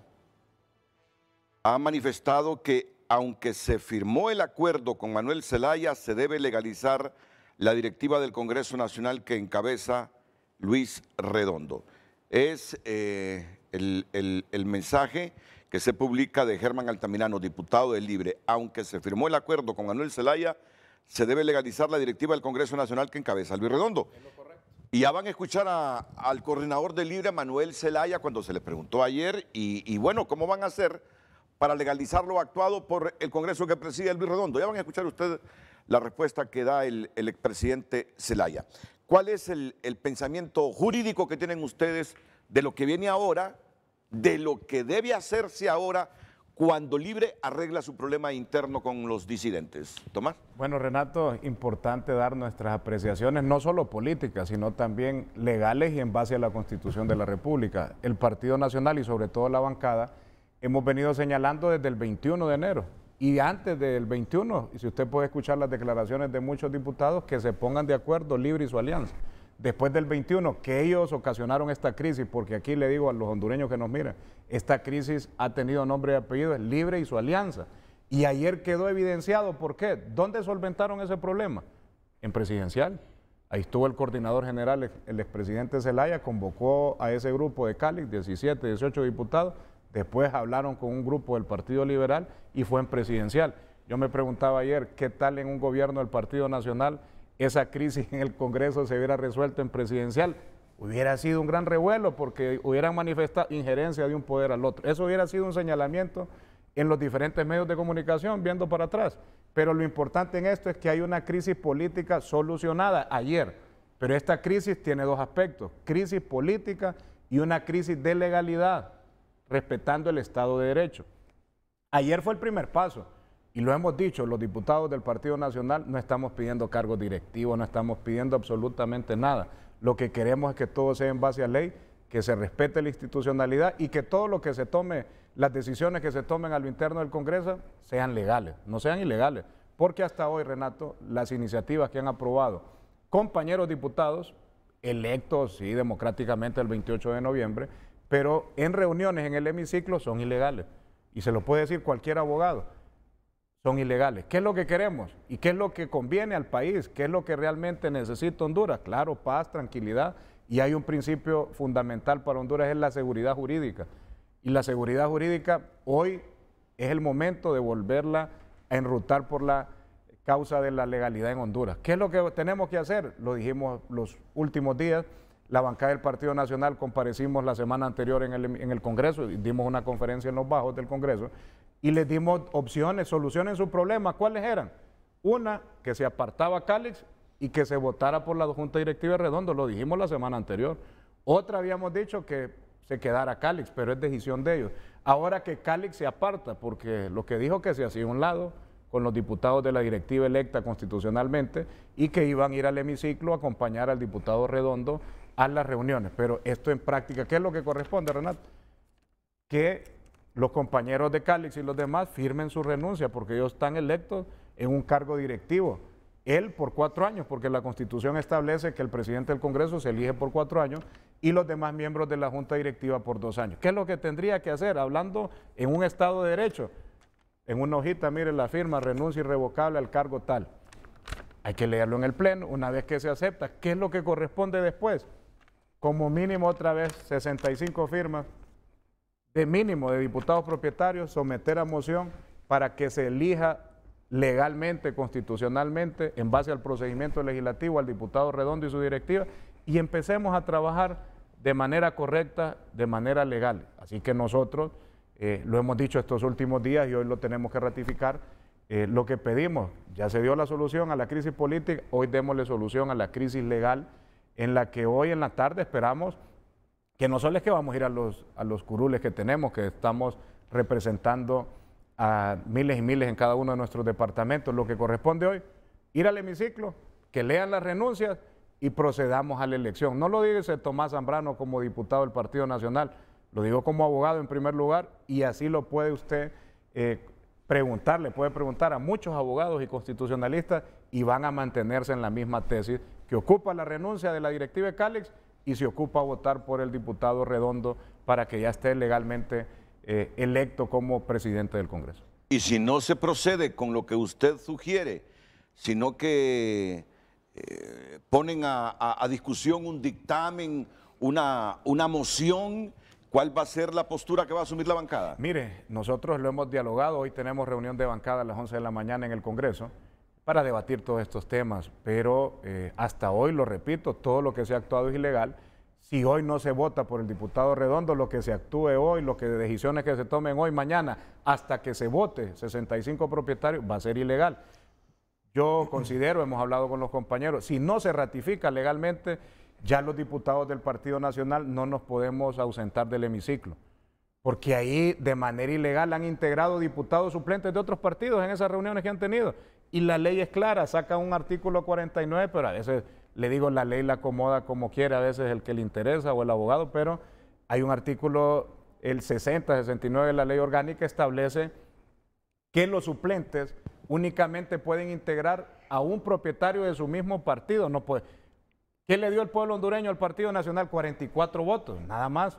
ha manifestado que aunque se firmó el acuerdo con Manuel Zelaya, se debe legalizar la directiva del Congreso Nacional que encabeza Luis Redondo. Es eh, el, el, el mensaje que se publica de Germán Altamirano, diputado del Libre. Aunque se firmó el acuerdo con Manuel Zelaya, se debe legalizar la directiva del Congreso Nacional que encabeza Luis Redondo. Y ya van a escuchar a, al coordinador del Libre, Manuel Zelaya, cuando se le preguntó ayer, y, y bueno, ¿cómo van a hacer para legalizar lo actuado por el Congreso que preside Luis Redondo? Ya van a escuchar ustedes la respuesta que da el, el expresidente Zelaya. ¿Cuál es el, el pensamiento jurídico que tienen ustedes de lo que viene ahora, de lo que debe hacerse ahora cuando Libre arregla su problema interno con los disidentes? Tomás. Bueno, Renato, importante dar nuestras apreciaciones, no solo políticas, sino también legales y en base a la Constitución de la República. El Partido Nacional y sobre todo la bancada hemos venido señalando desde el veintiuno de enero. Y antes del veintiuno, y si usted puede escuchar las declaraciones de muchos diputados, que se pongan de acuerdo Libre y su alianza. Después del veintiuno, que ellos ocasionaron esta crisis, porque aquí le digo a los hondureños que nos miran, esta crisis ha tenido nombre y apellido, es Libre y su alianza. Y ayer quedó evidenciado, ¿por qué? ¿Dónde solventaron ese problema? En Presidencial. Ahí estuvo el coordinador general, el expresidente Zelaya, convocó a ese grupo de Cali, diecisiete, dieciocho diputados, después hablaron con un grupo del Partido Liberal y fue en Presidencial. Yo me preguntaba ayer, ¿qué tal en un gobierno del Partido Nacional esa crisis en el Congreso se hubiera resuelto en Presidencial? Hubiera sido un gran revuelo porque hubieran manifestado injerencia de un poder al otro. Eso hubiera sido un señalamiento en los diferentes medios de comunicación, viendo para atrás. Pero lo importante en esto es que hay una crisis política solucionada ayer. Pero esta crisis tiene dos aspectos, crisis política y una crisis de legalidad, respetando el Estado de Derecho. Ayer fue el primer paso, y lo hemos dicho, los diputados del Partido Nacional no estamos pidiendo cargos directivos, no estamos pidiendo absolutamente nada. Lo que queremos es que todo sea en base a ley, que se respete la institucionalidad y que todo lo que se tome, las decisiones que se tomen a lo interno del Congreso sean legales, no sean ilegales. Porque hasta hoy, Renato, las iniciativas que han aprobado compañeros diputados, electos, sí, democráticamente el veintiocho de noviembre, pero en reuniones en el hemiciclo son ilegales. Y se lo puede decir cualquier abogado, son ilegales. ¿Qué es lo que queremos? ¿Y qué es lo que conviene al país? ¿Qué es lo que realmente necesita Honduras? Claro, paz, tranquilidad, y hay un principio fundamental para Honduras, es la seguridad jurídica. Y la seguridad jurídica hoy es el momento de volverla a enrutar por la causa de la legalidad en Honduras. ¿Qué es lo que tenemos que hacer? Lo dijimos los últimos días, la bancada del Partido Nacional comparecimos la semana anterior en el, en el Congreso, y dimos una conferencia en los bajos del Congreso, y les dimos opciones, soluciones a su problema. ¿Cuáles eran? Una, que se apartaba Cálix y que se votara por la Junta Directiva de Redondo, lo dijimos la semana anterior. Otra, habíamos dicho que se quedara Cálix, pero es decisión de ellos. Ahora que Cálix se aparta, porque lo que dijo que se hacía a un lado con los diputados de la directiva electa constitucionalmente y que iban a ir al hemiciclo a acompañar al diputado Redondo a las reuniones. Pero esto en práctica, ¿qué es lo que corresponde, Renato? Que los compañeros de Cálix y los demás firmen su renuncia porque ellos están electos en un cargo directivo. Él por cuatro años, porque la Constitución establece que el presidente del Congreso se elige por cuatro años y los demás miembros de la Junta Directiva por dos años. ¿Qué es lo que tendría que hacer? Hablando en un Estado de Derecho, en una hojita, mire la firma, renuncia irrevocable al cargo tal. Hay que leerlo en el Pleno, una vez que se acepta. ¿Qué es lo que corresponde después? Como mínimo otra vez sesenta y cinco firmas de mínimo de diputados propietarios, someter a moción para que se elija legalmente, constitucionalmente, en base al procedimiento legislativo, al diputado Redondo y su directiva, y empecemos a trabajar de manera correcta, de manera legal. Así que nosotros, eh, lo hemos dicho estos últimos días y hoy lo tenemos que ratificar, eh, lo que pedimos, ya se dio la solución a la crisis política, hoy démosle solución a la crisis legal, en la que hoy en la tarde esperamos que no solo es que vamos a ir a los, a los curules que tenemos, que estamos representando a miles y miles en cada uno de nuestros departamentos, lo que corresponde hoy, ir al hemiciclo, que lean las renuncias y procedamos a la elección. No lo dice Tomás Zambrano como diputado del Partido Nacional, lo digo como abogado en primer lugar, y así lo puede usted eh, preguntar, le puede preguntar a muchos abogados y constitucionalistas y van a mantenerse en la misma tesis que ocupa la renuncia de la directiva de Cálix y se ocupa votar por el diputado Redondo para que ya esté legalmente eh, electo como presidente del Congreso. Y si no se procede con lo que usted sugiere, sino que eh, ponen a, a, a discusión un dictamen, una, una moción, ¿cuál va a ser la postura que va a asumir la bancada? Mire, nosotros lo hemos dialogado, hoy tenemos reunión de bancada a las once de la mañana en el Congreso para debatir todos estos temas, pero eh, hasta hoy, lo repito, todo lo que se ha actuado es ilegal. Si hoy no se vota por el diputado Redondo, lo que se actúe hoy, lo que decisiones que se tomen hoy, mañana, hasta que se vote sesenta y cinco propietarios, va a ser ilegal. Yo considero, hemos hablado con los compañeros, si no se ratifica legalmente, ya los diputados del Partido Nacional no nos podemos ausentar del hemiciclo, porque ahí de manera ilegal han integrado diputados suplentes de otros partidos en esas reuniones que han tenido. Y la ley es clara, saca un artículo cuarenta y nueve, pero a veces, le digo, la ley la acomoda como quiere, a veces el que le interesa o el abogado, pero hay un artículo el sesenta, sesenta y nueve de la ley orgánica establece que los suplentes únicamente pueden integrar a un propietario de su mismo partido. No puede. ¿Qué le dio el pueblo hondureño al Partido Nacional? cuarenta y cuatro votos, nada más.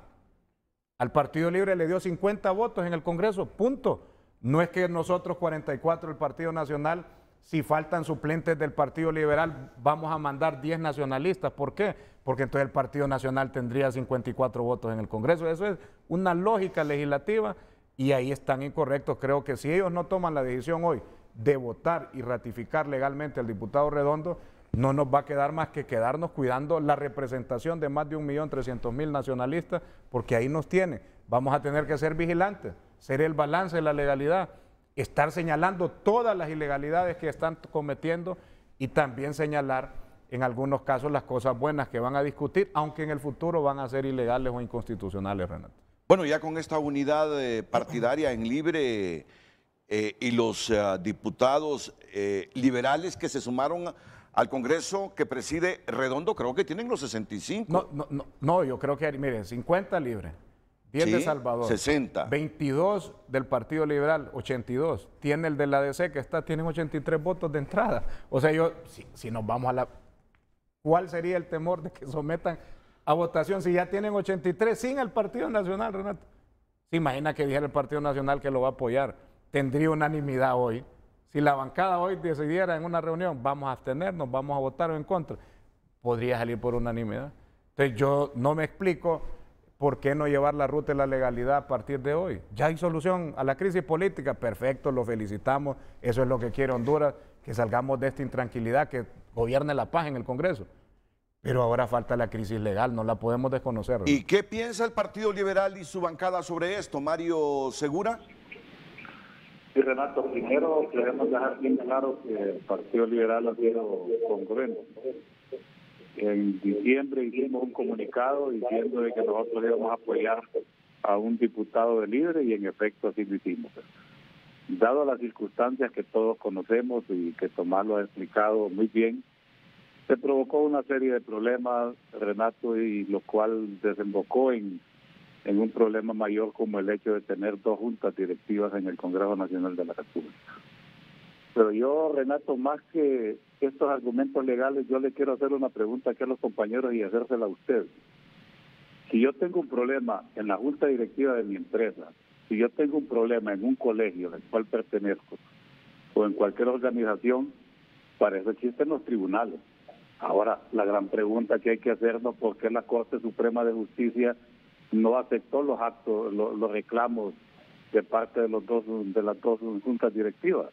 Al Partido Libre le dio cincuenta votos en el Congreso, punto. No es que nosotros cuarenta y cuatro el Partido Nacional, si faltan suplentes del Partido Liberal, vamos a mandar diez nacionalistas. ¿Por qué? Porque entonces el Partido Nacional tendría cincuenta y cuatro votos en el Congreso. Eso es una lógica legislativa y ahí están incorrectos. Creo que si ellos no toman la decisión hoy de votar y ratificar legalmente al diputado Redondo, no nos va a quedar más que quedarnos cuidando la representación de más de un millón trescientos mil nacionalistas, porque ahí nos tiene. Vamos a tener que ser vigilantes, ser el balance de la legalidad, estar señalando todas las ilegalidades que están cometiendo y también señalar en algunos casos las cosas buenas que van a discutir, aunque en el futuro van a ser ilegales o inconstitucionales, Renato. Bueno, ya con esta unidad eh, partidaria en Libre eh, y los uh, diputados eh, liberales que se sumaron a al Congreso que preside Redondo, creo que tienen los sesenta y cinco. No, no, no, no yo creo que, miren, cincuenta Libre, diez sí, de Salvador, sesenta. veintidós del Partido Liberal, ochenta y dos. Tiene el de la A D C que está, tienen ochenta y tres votos de entrada. O sea, yo, si, si nos vamos a la... ¿Cuál sería el temor de que sometan a votación si ya tienen ochenta y tres sin el Partido Nacional, Renato? ¿Se imagina que dijera el Partido Nacional que lo va a apoyar? Tendría unanimidad hoy. Si la bancada hoy decidiera en una reunión, vamos a abstenernos, vamos a votar o en contra, podría salir por unanimidad. Entonces yo no me explico por qué no llevar la ruta de la legalidad a partir de hoy. Ya hay solución a la crisis política, perfecto, lo felicitamos, eso es lo que quiere Honduras, que salgamos de esta intranquilidad, que gobierne la paz en el Congreso. Pero ahora falta la crisis legal, no la podemos desconocer, ¿no? ¿Y qué piensa el Partido Liberal y su bancada sobre esto, Mario Segura? Sí, Renato, primero queremos dejar bien claro que el Partido Liberal ha sido congruente. En diciembre hicimos un comunicado diciendo de que nosotros íbamos a apoyar a un diputado de Libre y en efecto así lo hicimos. Dado las circunstancias que todos conocemos y que Tomás lo ha explicado muy bien, se provocó una serie de problemas, Renato, y lo cual desembocó en en un problema mayor como el hecho de tener dos juntas directivas en el Congreso Nacional de la República. Pero yo, Renato, más que estos argumentos legales, yo le quiero hacer una pregunta aquí a los compañeros y hacérsela a usted. Si yo tengo un problema en la junta directiva de mi empresa, si yo tengo un problema en un colegio al cual pertenezco, o en cualquier organización, para eso existen los tribunales. Ahora, la gran pregunta que hay que hacernos, ¿por qué la Corte Suprema de Justicia no aceptó los actos, los, los reclamos de parte de los dos de las dos juntas directivas?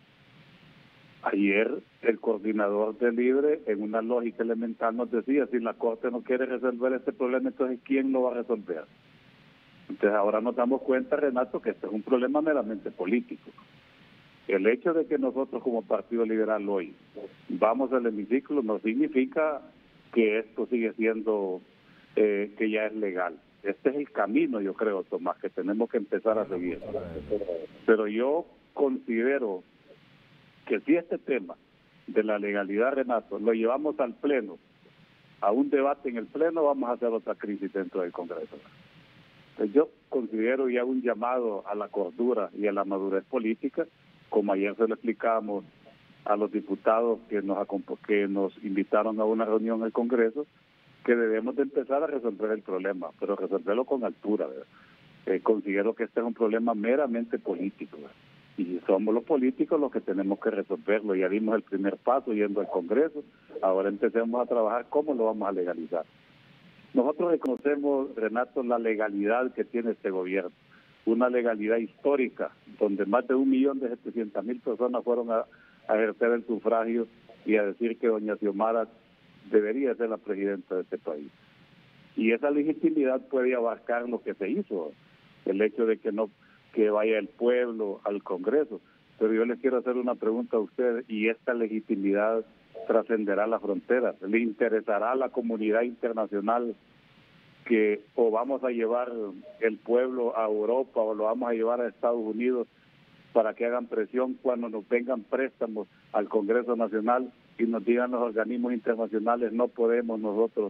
Ayer el coordinador de Libre, en una lógica elemental, nos decía, si la Corte no quiere resolver este problema, entonces ¿quién lo va a resolver? Entonces ahora nos damos cuenta, Renato, que este es un problema meramente político. El hecho de que nosotros como Partido Liberal hoy vamos al hemiciclo no significa que esto sigue siendo, eh, que ya es legal. Este es el camino, yo creo, Tomás, que tenemos que empezar a seguir. Pero yo considero que si este tema de la legalidad, Renato, lo llevamos al Pleno, a un debate en el Pleno, vamos a hacer otra crisis dentro del Congreso. Entonces yo considero ya un llamado a la cordura y a la madurez política, como ayer se lo explicábamos a los diputados que nos, que nos invitaron a una reunión en el Congreso, que debemos de empezar a resolver el problema, pero resolverlo con altura, ¿verdad? Eh, considero que este es un problema meramente político, ¿verdad? Y somos los políticos los que tenemos que resolverlo. Ya dimos el primer paso yendo al Congreso, ahora empecemos a trabajar cómo lo vamos a legalizar. Nosotros reconocemos, Renato, la legalidad que tiene este gobierno, una legalidad histórica, donde más de un millón de setecientas mil personas fueron a, a ejercer el sufragio y a decir que doña Xiomara debería ser la presidenta de este país. Y esa legitimidad puede abarcar lo que se hizo, el hecho de que no que vaya el pueblo al Congreso. Pero yo les quiero hacer una pregunta a ustedes, y esta legitimidad trascenderá las fronteras. ¿Le interesará a la comunidad internacional que o vamos a llevar el pueblo a Europa o lo vamos a llevar a Estados Unidos para que hagan presión cuando nos vengan préstamos al Congreso Nacional y nos digan los organismos internacionales no podemos nosotros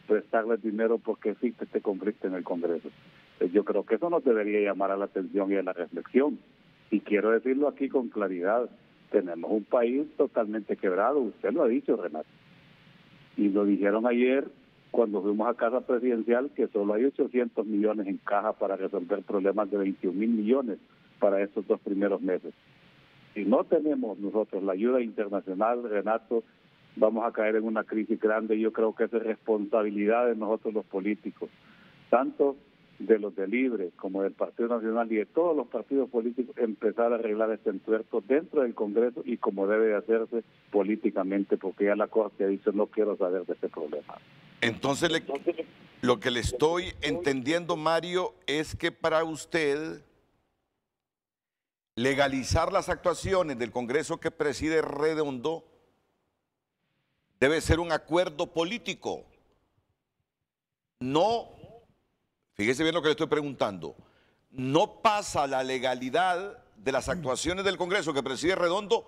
prestarles dinero porque existe este conflicto en el Congreso. Yo creo que eso nos debería llamar a la atención y a la reflexión. Y quiero decirlo aquí con claridad, tenemos un país totalmente quebrado, usted lo ha dicho, Renato. Y lo dijeron ayer cuando fuimos a Casa Presidencial, que solo hay ochocientos millones en caja para resolver problemas de veintiún mil millones para estos dos primeros meses. Si no tenemos nosotros la ayuda internacional, Renato, vamos a caer en una crisis grande. Y yo creo que es responsabilidad de nosotros los políticos, tanto de los de Libre como del Partido Nacional y de todos los partidos políticos, empezar a arreglar este entuerto dentro del Congreso y como debe de hacerse políticamente, porque ya la Corte ha dicho no quiero saber de este problema. Entonces, le, lo que le estoy entendiendo, Mario, es que para usted legalizar las actuaciones del Congreso que preside Redondo debe ser un acuerdo político. No, fíjese bien lo que le estoy preguntando, no pasa la legalidad de las actuaciones del Congreso que preside Redondo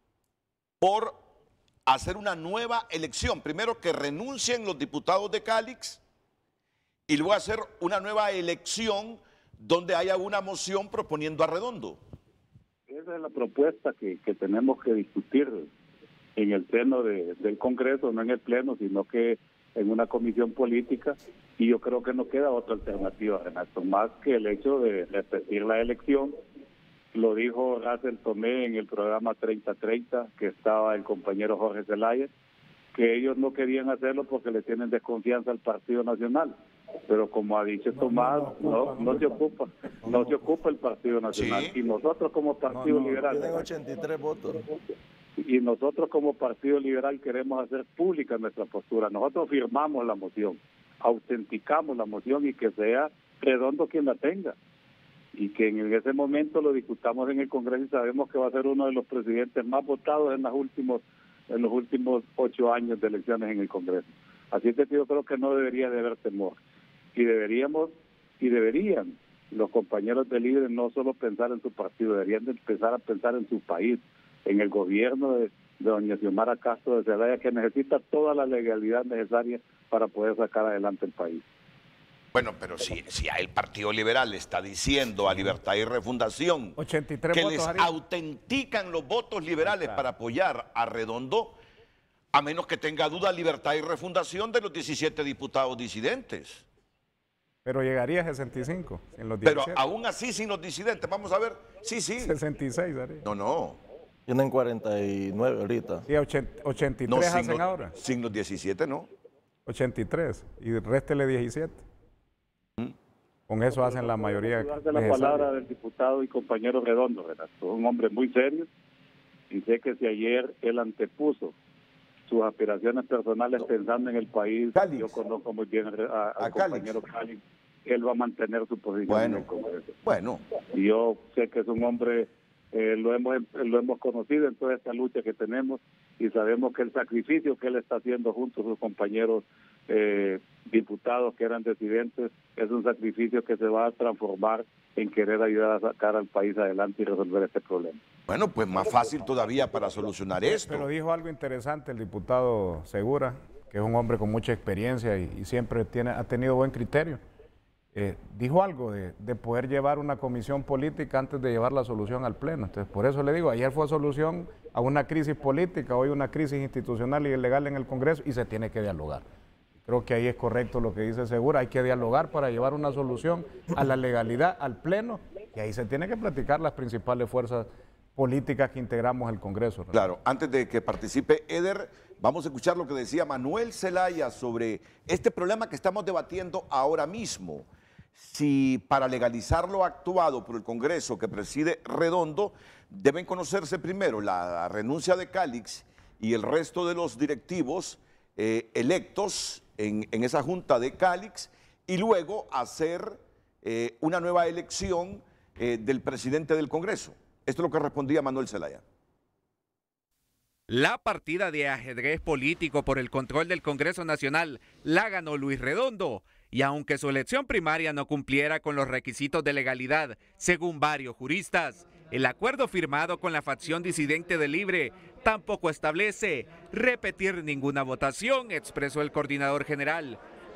por hacer una nueva elección. Primero que renuncien los diputados de Calix y luego hacer una nueva elección donde haya una moción proponiendo a Redondo. Esa es la propuesta que, que tenemos que discutir en el seno de, del Congreso, no en el Pleno, sino que en una comisión política, y yo creo que no queda otra alternativa, Renato, más que el hecho de repetir la elección. Lo dijo Russell Tomé en el programa treinta treinta, que estaba el compañero Jorge Zelaya, que ellos no querían hacerlo porque le tienen desconfianza al Partido Nacional. Pero como ha dicho Tomás, no, no se ocupa, no se ocupa el Partido Nacional. Sí. Y nosotros como Partido Liberal, Tienen ochenta y tres votos. y nosotros como Partido Liberal queremos hacer pública nuestra postura. Nosotros firmamos la moción, autenticamos la moción y que sea Redondo quien la tenga. Y que en ese momento lo discutamos en el Congreso y sabemos que va a ser uno de los presidentes más votados en, los últimos, en los últimos ocho años de elecciones en el Congreso. Así que yo creo que no debería de haber temor. Y deberíamos, y deberían los compañeros de Libre no solo pensar en su partido, deberían de empezar a pensar en su país, en el gobierno de, de doña Xiomara Castro de Zelaya, que necesita toda la legalidad necesaria para poder sacar adelante el país. Bueno, pero si, si el Partido Liberal está diciendo a Libertad y Refundación ochenta y tres que votos les arriba. autentican los votos liberales para apoyar a Redondo, a menos que tenga duda Libertad y Refundación de los diecisiete diputados disidentes. Pero llegaría a sesenta y cinco en los Pero diecisiete. aún así sin los disidentes, vamos a ver, sí, sí. sesenta y seis haría. No, no. Tienen cuarenta y nueve ahorita. Sí, ochenta, ochenta y tres No, sin hacen los- ahora. Sin los diecisiete, no. ochenta y tres. Y réstele diecisiete. Con eso hacen la mayoría Quiero darle la necesaria. palabra del diputado y compañero Redondo, Renato. Es un hombre muy serio y sé que si ayer él antepuso sus aspiraciones personales pensando en el país, Calix. yo conozco muy bien a- al A compañero Calix, él va a mantener su posición Bueno. en el Congreso. Bueno, Y yo sé que es un hombre, eh, lo hemos lo hemos conocido en toda esta lucha que tenemos y sabemos que el sacrificio que él está haciendo junto a sus compañeros eh, diputados que eran disidentes es un sacrificio que se va a transformar en querer ayudar a sacar al país adelante y resolver este problema. bueno, pues más fácil todavía para solucionar esto. Pero dijo algo interesante el diputado Segura, que es un hombre con mucha experiencia y, y siempre tiene, ha tenido buen criterio. Eh, dijo algo de, de poder llevar una comisión política antes de llevar la solución al Pleno. Entonces, por eso le digo, ayer fue solución a una crisis política, hoy una crisis institucional y legal en el Congreso y se tiene que dialogar. Creo que ahí es correcto lo que dice Segura, hay que dialogar para llevar una solución a la legalidad, al Pleno, y ahí se tiene que platicar las principales fuerzas políticas que integramos el Congreso, ¿no? Claro, antes de que participe Eder, vamos a escuchar lo que decía Manuel Zelaya sobre este problema que estamos debatiendo ahora mismo. Si para legalizar lo actuado por el Congreso que preside Redondo, deben conocerse primero la renuncia de Calix y el resto de los directivos eh, electos en, en esa junta de Calix y luego hacer eh, una nueva elección eh, del presidente del Congreso. Esto es lo que respondía Manuel Zelaya. La partida de ajedrez político por el control del Congreso Nacional la ganó Luis Redondo, y aunque su elección primaria no cumpliera con los requisitos de legalidad, según varios juristas, el acuerdo firmado con la facción disidente de Libre tampoco establece repetir ninguna votación, expresó el coordinador general.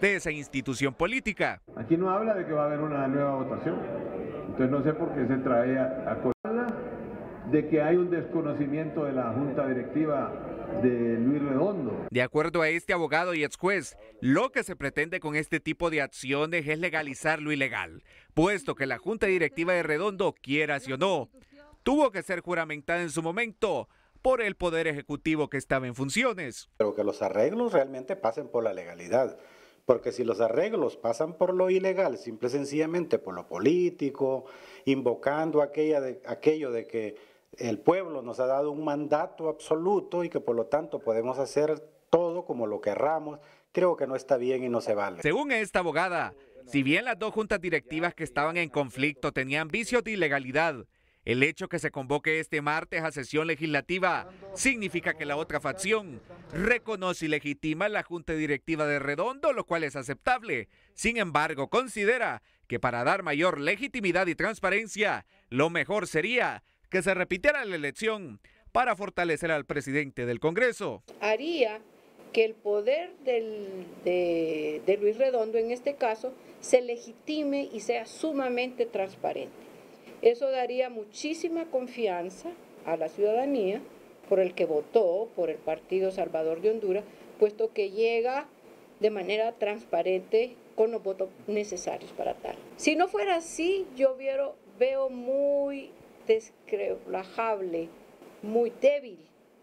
de esa institución política. Aquí no habla de que va a haber una nueva votación, entonces no sé por qué se trae a, a habla de que hay un desconocimiento de la junta directiva de Luis Redondo. De acuerdo a este abogado y ex juez, lo que se pretende con este tipo de acciones es legalizar lo ilegal, puesto que la junta directiva de Redondo, quiera sí o no, tuvo que ser juramentada en su momento por el Poder Ejecutivo que estaba en funciones. Pero que los arreglos realmente pasen por la legalidad, porque si los arreglos pasan por lo ilegal, simple y sencillamente por lo político, invocando aquella de, aquello de que el pueblo nos ha dado un mandato absoluto y que por lo tanto podemos hacer todo como lo querramos, creo que no está bien y no se vale. Según esta abogada, si bien las dos juntas directivas que estaban en conflicto tenían vicios de ilegalidad, el hecho que se convoque este martes a sesión legislativa significa que la otra facción reconoce y legitima la junta directiva de Redondo, lo cual es aceptable. Sin embargo, considera que para dar mayor legitimidad y transparencia, lo mejor sería que se repitiera la elección para fortalecer al presidente del Congreso. Haría que el poder del, de, de Luis Redondo, en este caso, se legitime y sea sumamente transparente. Eso daría muchísima confianza a la ciudadanía por el que votó por el Partido Salvador de Honduras, puesto que llega de manera transparente con los votos necesarios para tal. Si no fuera así, yo veo, veo muy descrejable, muy débil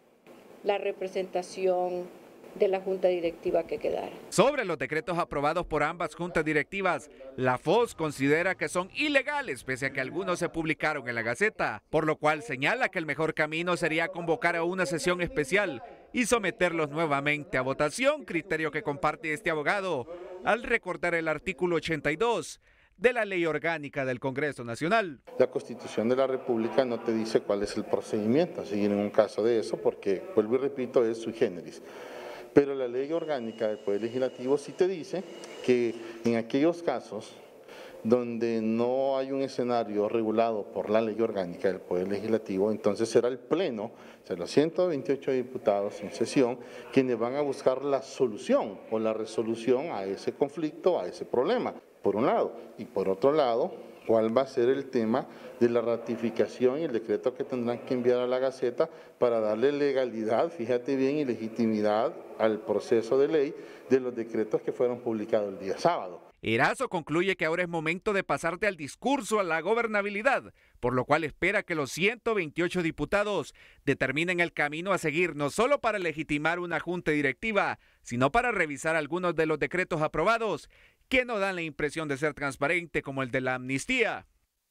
la representación de la junta directiva que quedara. Sobre los decretos aprobados por ambas juntas directivas, la F O S considera que son ilegales pese a que algunos se publicaron en la Gaceta, por lo cual señala que el mejor camino sería convocar a una sesión especial y someterlos nuevamente a votación, criterio que comparte este abogado al recordar el artículo ochenta y dos de la Ley Orgánica del Congreso Nacional. La Constitución de la República no te dice cuál es el procedimiento a seguir en un caso de eso, porque, vuelvo y repito, es sui generis. Pero la Ley Orgánica del Poder Legislativo sí te dice que en aquellos casos donde no hay un escenario regulado por la Ley Orgánica del Poder Legislativo, entonces será el Pleno, o sea, los ciento veintiocho diputados en sesión, quienes van a buscar la solución o la resolución a ese conflicto, a ese problema, por un lado. Y por otro lado, cuál va a ser el tema de la ratificación y el decreto que tendrán que enviar a la Gaceta para darle legalidad, fíjate bien, y legitimidad al proceso de ley de los decretos que fueron publicados el día sábado. Erazo concluye que ahora es momento de pasar del discurso a la gobernabilidad, por lo cual espera que los ciento veintiocho diputados determinen el camino a seguir no solo para legitimar una junta directiva, sino para revisar algunos de los decretos aprobados que no dan la impresión de ser transparente, como el de la amnistía.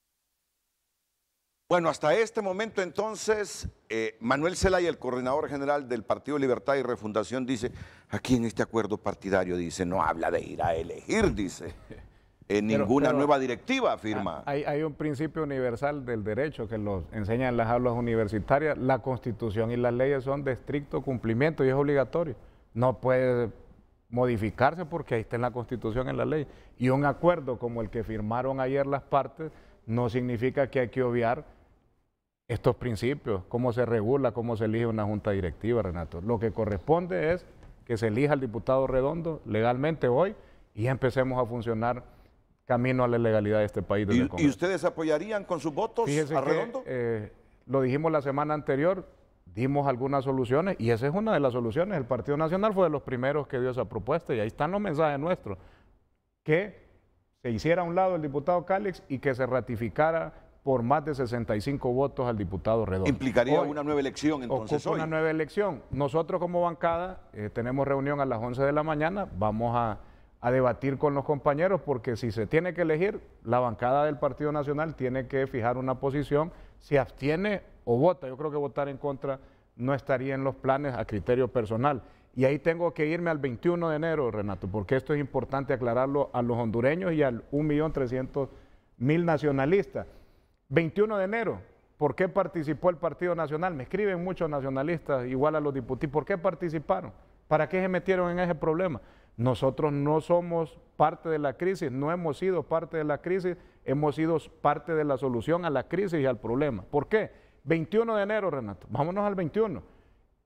Bueno, hasta este momento entonces, eh, Manuel Zelaya, el coordinador general del Partido Libertad y Refundación, dice, aquí en este acuerdo partidario, dice, no habla de ir a elegir, dice, en Pero- ninguna pero- nueva directiva, afirma. Hay, hay un principio universal del derecho que los enseñan en las aulas universitarias. La Constitución y las leyes son de estricto cumplimiento y es obligatorio. No puede modificarse porque ahí está en la Constitución, en la ley. Y un acuerdo como el que firmaron ayer las partes no significa que hay que obviar estos principios, cómo se regula, cómo se elige una junta directiva, Renato. Lo que corresponde es que se elija al diputado Redondo legalmente hoy y empecemos a funcionar camino a la legalidad de este país. desde el ¿Y, Congreso. y ustedes apoyarían con sus votos Fíjese a que, Redondo? eh, lo dijimos la semana anterior, dimos algunas soluciones y esa es una de las soluciones. El Partido Nacional fue de los primeros que dio esa propuesta y ahí están los mensajes nuestros. Que se hiciera a un lado el diputado Cálix y que se ratificara por más de sesenta y cinco votos al diputado Redondo. Implicaría Hoy una nueva elección entonces ocupa hoy. una nueva elección. Nosotros como bancada eh, tenemos reunión a las once de la mañana, vamos a, a debatir con los compañeros porque si se tiene que elegir, la bancada del Partido Nacional tiene que fijar una posición, si abstiene o vota. Yo creo que votar en contra no estaría en los planes a criterio personal. Y ahí tengo que irme al veintiuno de enero, Renato, porque esto es importante aclararlo a los hondureños y al un millón trescientos mil nacionalistas. veintiuno de enero, ¿por qué participó el Partido Nacional? Me escriben muchos nacionalistas, igual a los diputados. ¿Por qué participaron? ¿Para qué se metieron en ese problema? Nosotros no somos parte de la crisis, no hemos sido parte de la crisis, hemos sido parte de la solución a la crisis y al problema. ¿Por qué? veintiuno de enero, Renato, vámonos al veintiuno.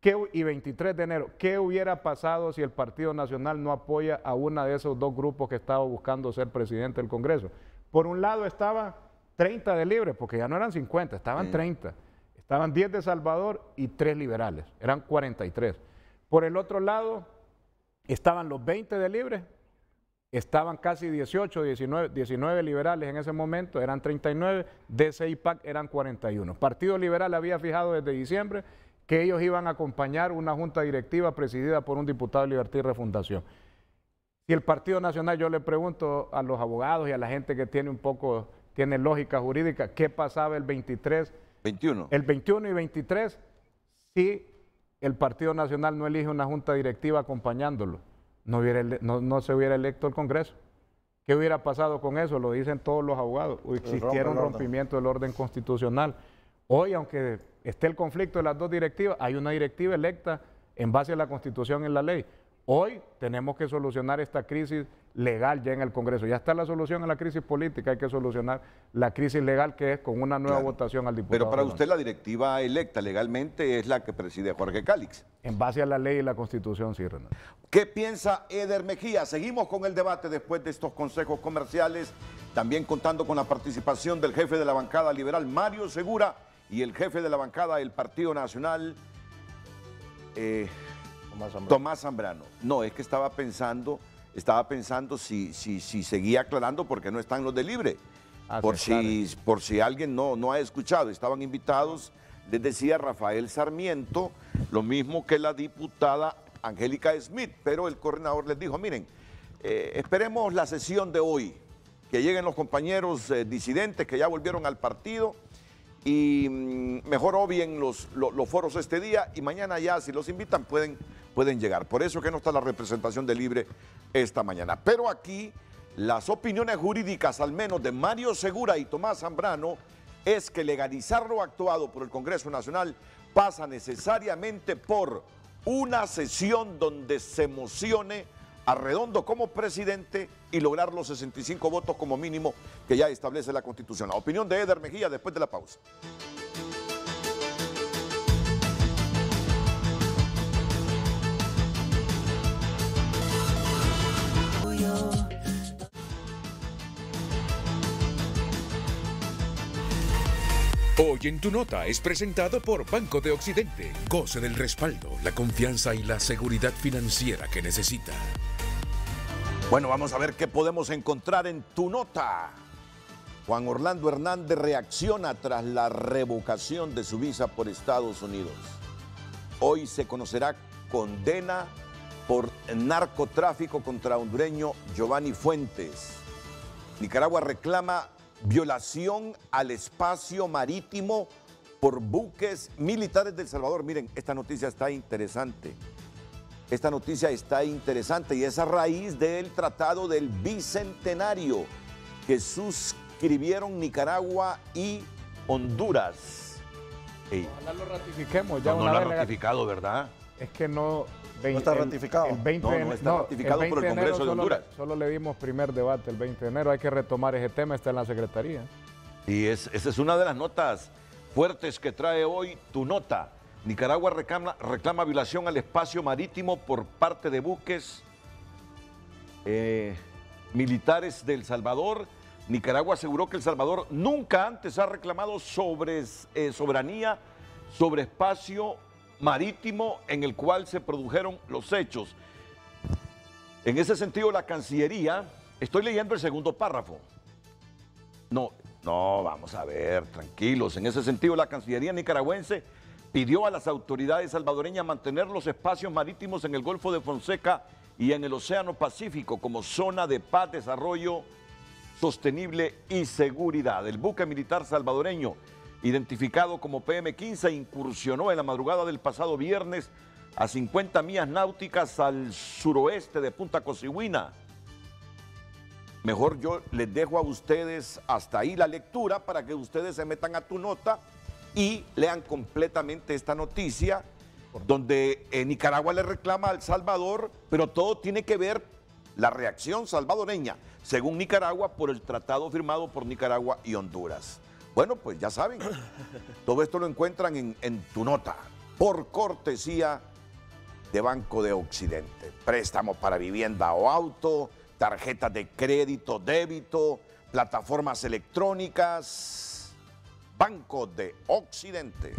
¿Qué, y veintitrés de enero, ¿qué hubiera pasado si el Partido Nacional no apoya a una de esos dos grupos que estaba buscando ser presidente del Congreso? Por un lado estaba treinta de Libre, porque ya no eran cincuenta, estaban sí. treinta. Estaban diez de Salvador y tres liberales, eran cuarenta y tres. Por el otro lado estaban los veinte de Libre, estaban casi dieciocho, diecinueve, diecinueve liberales en ese momento, eran treinta y nueve, D C y P A C eran cuarenta y uno. Partido Liberal había fijado desde diciembre que ellos iban a acompañar una junta directiva presidida por un diputado de Libertad y Refundación. Si el Partido Nacional, yo le pregunto a los abogados y a la gente que tiene un poco, tiene lógica jurídica, ¿qué pasaba el veintitrés? veintiuno. El veintiuno y veintitrés, si el Partido Nacional no elige una junta directiva acompañándolo, no, hubiera, no, no se hubiera electo el Congreso. ¿Qué hubiera pasado con eso? Lo dicen todos los abogados. Existiera un rompimiento del orden constitucional. Hoy, aunque esté el conflicto de las dos directivas, hay una directiva electa en base a la Constitución y la ley. Hoy tenemos que solucionar esta crisis legal ya en el Congreso. Ya está la solución a la crisis política, hay que solucionar la crisis legal, que es con una nueva claro. votación al diputado. Pero para usted la directiva electa legalmente es la que preside Jorge Cálix. En base a la ley y la Constitución, sí, Renato. ¿Qué piensa Eder Mejía? Seguimos con el debate después de estos consejos comerciales, también contando con la participación del jefe de la bancada liberal, Mario Segura, y el jefe de la bancada del Partido Nacional, eh, Tomás Zambrano. Tomás Zambrano. No, es que estaba pensando, estaba pensando si, si, si seguía aclarando porque no están los de Libre. Ah, por, si, por si alguien no, no ha escuchado, estaban invitados, les decía Rafael Sarmiento, lo mismo que la diputada Angélica Smith, pero el coordinador les dijo, miren, eh, esperemos la sesión de hoy, que lleguen los compañeros eh, disidentes que ya volvieron al partido, y mmm, mejor obvien los, los, los foros este día y mañana ya si los invitan pueden, pueden llegar. Por eso que no está la representación de Libre esta mañana. Pero aquí las opiniones jurídicas, al menos de Mario Segura y Tomás Zambrano, es que legalizar lo actuado por el Congreso Nacional pasa necesariamente por una sesión donde se mocione a Redondo como presidente y lograr los sesenta y cinco votos como mínimo que ya establece la Constitución. La opinión de Eder Mejía después de la pausa. Hoy en Tu Nota es presentado por Banco de Occidente. Goce del respaldo, la confianza y la seguridad financiera que necesita. Bueno, vamos a ver qué podemos encontrar en Tu Nota. Juan Orlando Hernández reacciona tras la revocación de su visa por Estados Unidos. Hoy se conocerá condena por narcotráfico contra hondureño Giovanni Fuentes. Nicaragua reclama violación al espacio marítimo por buques militares de El Salvador. Miren, esta noticia está interesante. Esta noticia está interesante y es a raíz del Tratado del Bicentenario que suscribieron Nicaragua y Honduras. Ey. Ojalá lo ratifiquemos. Ya no, una no vez lo ha ratificado, ¿verdad? Es que no... No está ratificado. El, el veinte, no, no está no, ratificado el por el Congreso de solo, Honduras. Solo le dimos primer debate el veinte de enero. Hay que retomar ese tema, está en la Secretaría. Y es, esa es una de las notas fuertes que trae hoy Tu Nota. Nicaragua reclama, reclama violación al espacio marítimo por parte de buques eh, militares de El Salvador. Nicaragua aseguró que El Salvador nunca antes ha reclamado sobre, eh, soberanía sobre espacio marítimo en el cual se produjeron los hechos. En ese sentido, la Cancillería, estoy leyendo el segundo párrafo. No, no, vamos a ver, tranquilos. En ese sentido, la Cancillería nicaragüense pidió a las autoridades salvadoreñas mantener los espacios marítimos en el Golfo de Fonseca y en el Océano Pacífico como zona de paz, desarrollo sostenible y seguridad. El buque militar salvadoreño, identificado como P M quince, incursionó en la madrugada del pasado viernes a cincuenta millas náuticas al suroeste de Punta Cosiguina. Mejor yo les dejo a ustedes hasta ahí la lectura para que ustedes se metan a Tu Nota y lean completamente esta noticia donde eh, Nicaragua le reclama a El Salvador, pero todo tiene que ver la reacción salvadoreña, según Nicaragua, por el tratado firmado por Nicaragua y Honduras. Bueno, pues ya saben, todo esto lo encuentran en, en Tu Nota. por cortesía de Banco de Occidente. Préstamo para vivienda o auto, tarjetas de crédito, débito, plataformas electrónicas. Banco de Occidente.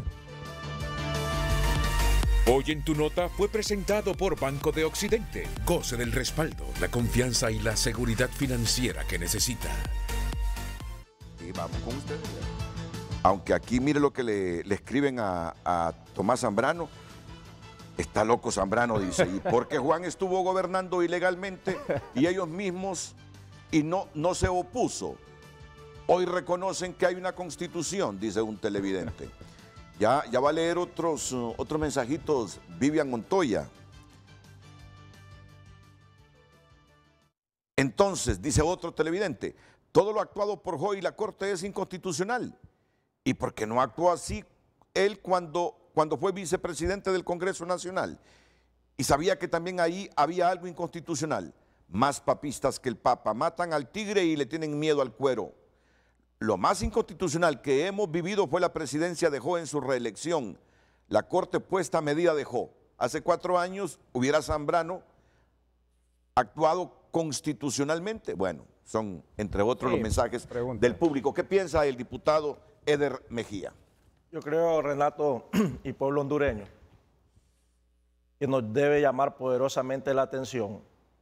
Hoy en tu nota fue presentado por Banco de Occidente. Goce del respaldo, la confianza y la seguridad financiera que necesita. Y vamos con ustedes. Aunque aquí mire lo que le, le escriben a, a Tomás Zambrano. Está loco Zambrano, dice. Y porque Juan estuvo gobernando ilegalmente y ellos mismos y no, no se opuso. Hoy reconocen que hay una constitución, dice un televidente. Ya, ya va a leer otros, uh, otros mensajitos Vivian Montoya. Entonces, dice otro televidente, todo lo actuado por Joy y la Corte es inconstitucional. ¿Y por qué no actuó así él cuando, cuando fue vicepresidente del Congreso Nacional? Y sabía que también ahí había algo inconstitucional. Más papistas que el Papa, matan al tigre y le tienen miedo al cuero. Lo más inconstitucional que hemos vivido fue la presidencia de Joy en su reelección. La Corte puesta a medida dejó. Hace cuatro años hubiera Zambrano actuado constitucionalmente. Bueno, son entre otros sí, los mensajes pregunta. Del público. ¿Qué piensa el diputado Eder Mejía? Yo creo, Renato y pueblo hondureño, que nos debe llamar poderosamente la atención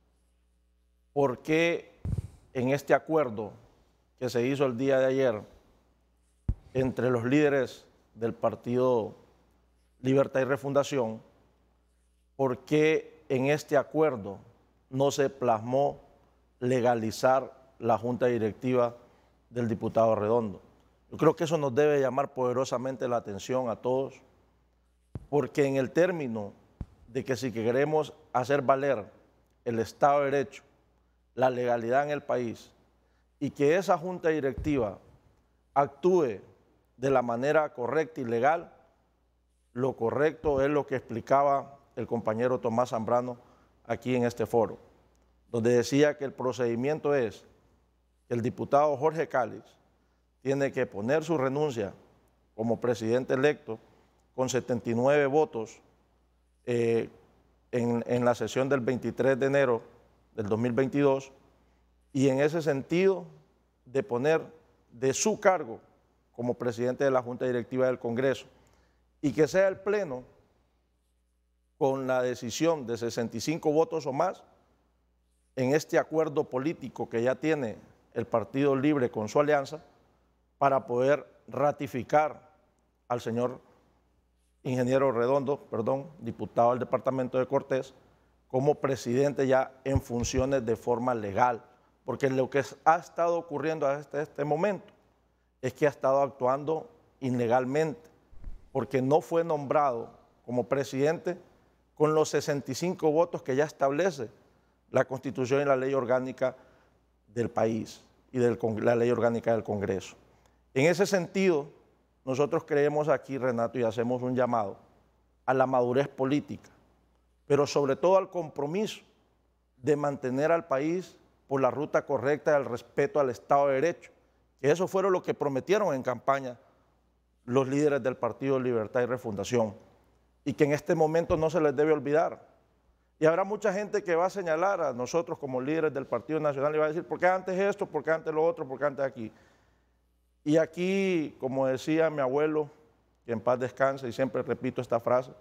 por qué en este acuerdo que se hizo el día de ayer entre los líderes del Partido Libertad y Refundación, por qué en este acuerdo no se plasmó legalizar la junta directiva del diputado Redondo. Yo creo que eso nos debe llamar poderosamente la atención a todos, porque en el término de que si queremos hacer valer el Estado de Derecho, la legalidad en el país, y que esa junta directiva actúe de la manera correcta y legal, lo correcto es lo que explicaba el compañero Tomás Zambrano aquí en este foro, donde decía que el procedimiento es que el diputado Jorge Cáliz tiene que poner su renuncia como presidente electo con setenta y nueve votos eh, en, en la sesión del veintitrés de enero del dos mil veintidós, y en ese sentido de poner de su cargo como presidente de la Junta Directiva del Congreso, y que sea el Pleno con la decisión de sesenta y cinco votos o más en este acuerdo político que ya tiene el Partido Libre con su alianza para poder ratificar al señor ingeniero Redondo, perdón, diputado del departamento de Cortés, como presidente ya en funciones de forma legal. Porque lo que ha estado ocurriendo hasta este momento es que ha estado actuando ilegalmente, porque no fue nombrado como presidente con los sesenta y cinco votos que ya establece la Constitución y la ley orgánica del país y del, la ley orgánica del Congreso. En ese sentido, nosotros creemos aquí, Renato, y hacemos un llamado a la madurez política, pero sobre todo al compromiso de mantener al país por la ruta correcta del respeto al Estado de Derecho. Que eso fue lo que prometieron en campaña los líderes del Partido Libertad y Refundación, y que en este momento no se les debe olvidar. Y habrá mucha gente que va a señalar a nosotros como líderes del Partido Nacional y va a decir, ¿por qué antes esto? ¿Por qué antes lo otro? ¿Por qué antes aquí? Y aquí, como decía mi abuelo, que en paz descanse, y siempre repito esta frase,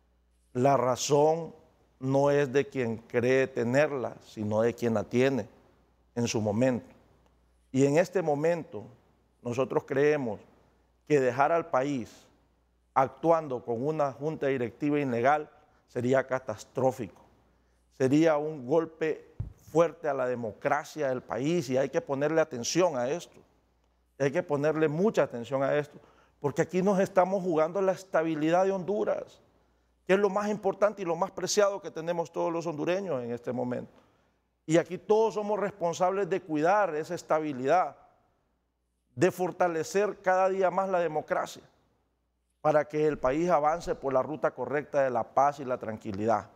la razón no es de quien cree tenerla, sino de quien la tiene en su momento. Y en este momento nosotros creemos que dejar al país actuando con una junta directiva ilegal sería catastrófico. Sería un golpe fuerte a la democracia del país, y hay que ponerle atención a esto. Hay que ponerle mucha atención a esto, porque aquí nos estamos jugando la estabilidad de Honduras, que es lo más importante y lo más preciado que tenemos todos los hondureños en este momento. Y aquí todos somos responsables de cuidar esa estabilidad, de fortalecer cada día más la democracia, para que el país avance por la ruta correcta de la paz y la tranquilidad.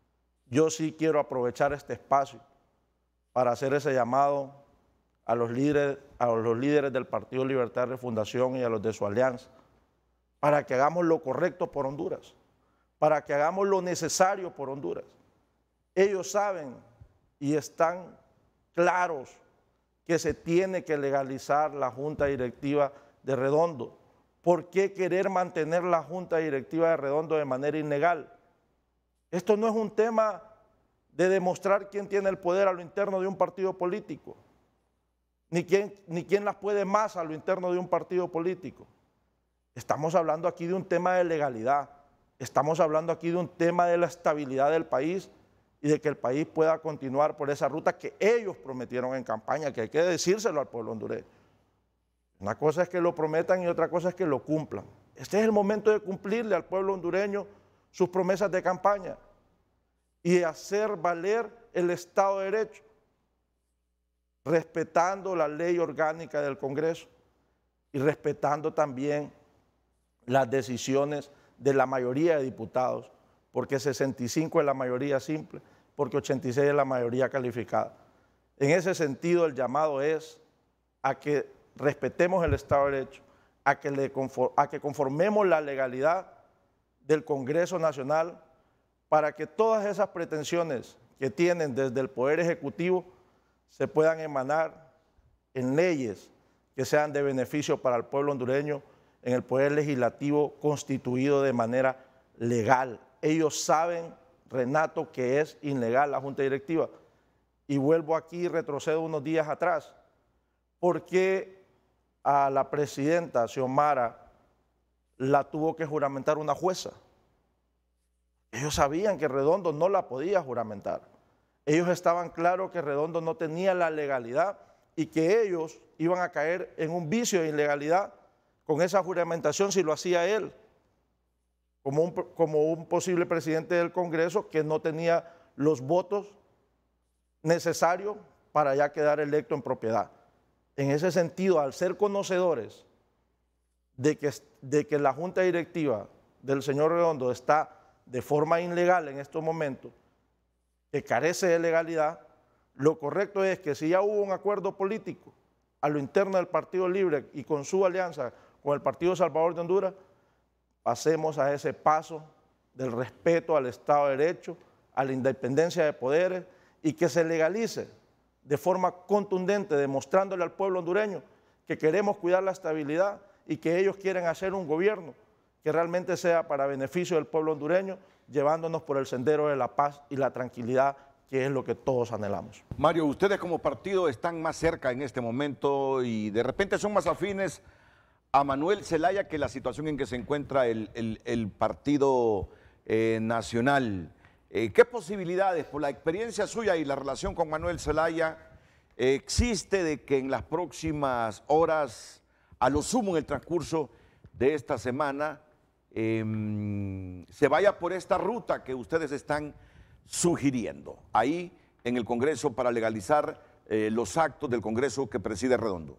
Yo sí quiero aprovechar este espacio para hacer ese llamado a los líderes, a los líderes del Partido Libertad y Refundación y a los de su alianza, para que hagamos lo correcto por Honduras, para que hagamos lo necesario por Honduras. Ellos saben y están claros que se tiene que legalizar la junta directiva de Redondo. ¿Por qué querer mantener la junta directiva de Redondo de manera ilegal? Esto no es un tema de demostrar quién tiene el poder a lo interno de un partido político, ni quién, ni quién las puede más a lo interno de un partido político. Estamos hablando aquí de un tema de legalidad, estamos hablando aquí de un tema de la estabilidad del país y de que el país pueda continuar por esa ruta que ellos prometieron en campaña, que hay que decírselo al pueblo hondureño. Una cosa es que lo prometan y otra cosa es que lo cumplan. Este es el momento de cumplirle al pueblo hondureño sus promesas de campaña y hacer valer el Estado de Derecho, respetando la ley orgánica del Congreso y respetando también las decisiones de la mayoría de diputados, porque sesenta y cinco es la mayoría simple, porque ochenta y seis es la mayoría calificada. En ese sentido, el llamado es a que respetemos el Estado de Derecho, a que, le conform, a que conformemos la legalidad del Congreso Nacional para que todas esas pretensiones que tienen desde el Poder Ejecutivo se puedan emanar en leyes que sean de beneficio para el pueblo hondureño, en el Poder Legislativo constituido de manera legal. Ellos saben, Renato, que es ilegal la Junta Directiva. Y vuelvo aquí y retrocedo unos días atrás. ¿Por qué a la presidenta Xiomara la tuvo que juramentar una jueza? Ellos sabían que Redondo no la podía juramentar. Ellos estaban claros que Redondo no tenía la legalidad y que ellos iban a caer en un vicio de ilegalidad con esa juramentación si lo hacía él, como un, como un posible presidente del Congreso que no tenía los votos necesarios para ya quedar electo en propiedad. En ese sentido, al ser conocedores de que, de que la Junta Directiva del señor Redondo está de forma ilegal en estos momentos, que carece de legalidad, lo correcto es que si ya hubo un acuerdo político a lo interno del Partido Libre y con su alianza con el Partido Salvador de Honduras, pasemos a ese paso del respeto al Estado de Derecho, a la independencia de poderes y que se legalice de forma contundente, demostrándole al pueblo hondureño que queremos cuidar la estabilidad y que ellos quieren hacer un gobierno que realmente sea para beneficio del pueblo hondureño, llevándonos por el sendero de la paz y la tranquilidad, que es lo que todos anhelamos. Mario, ustedes como partido están más cerca en este momento y de repente son más afines a Manuel Zelaya que la situación en que se encuentra el, el, el Partido eh, Nacional. Eh, ¿Qué posibilidades, por la experiencia suya y la relación con Manuel Zelaya, eh, existe de que en las próximas horas, a lo sumo en el transcurso de esta semana, eh, se vaya por esta ruta que ustedes están sugiriendo ahí en el Congreso para legalizar eh, los actos del Congreso que preside Redondo?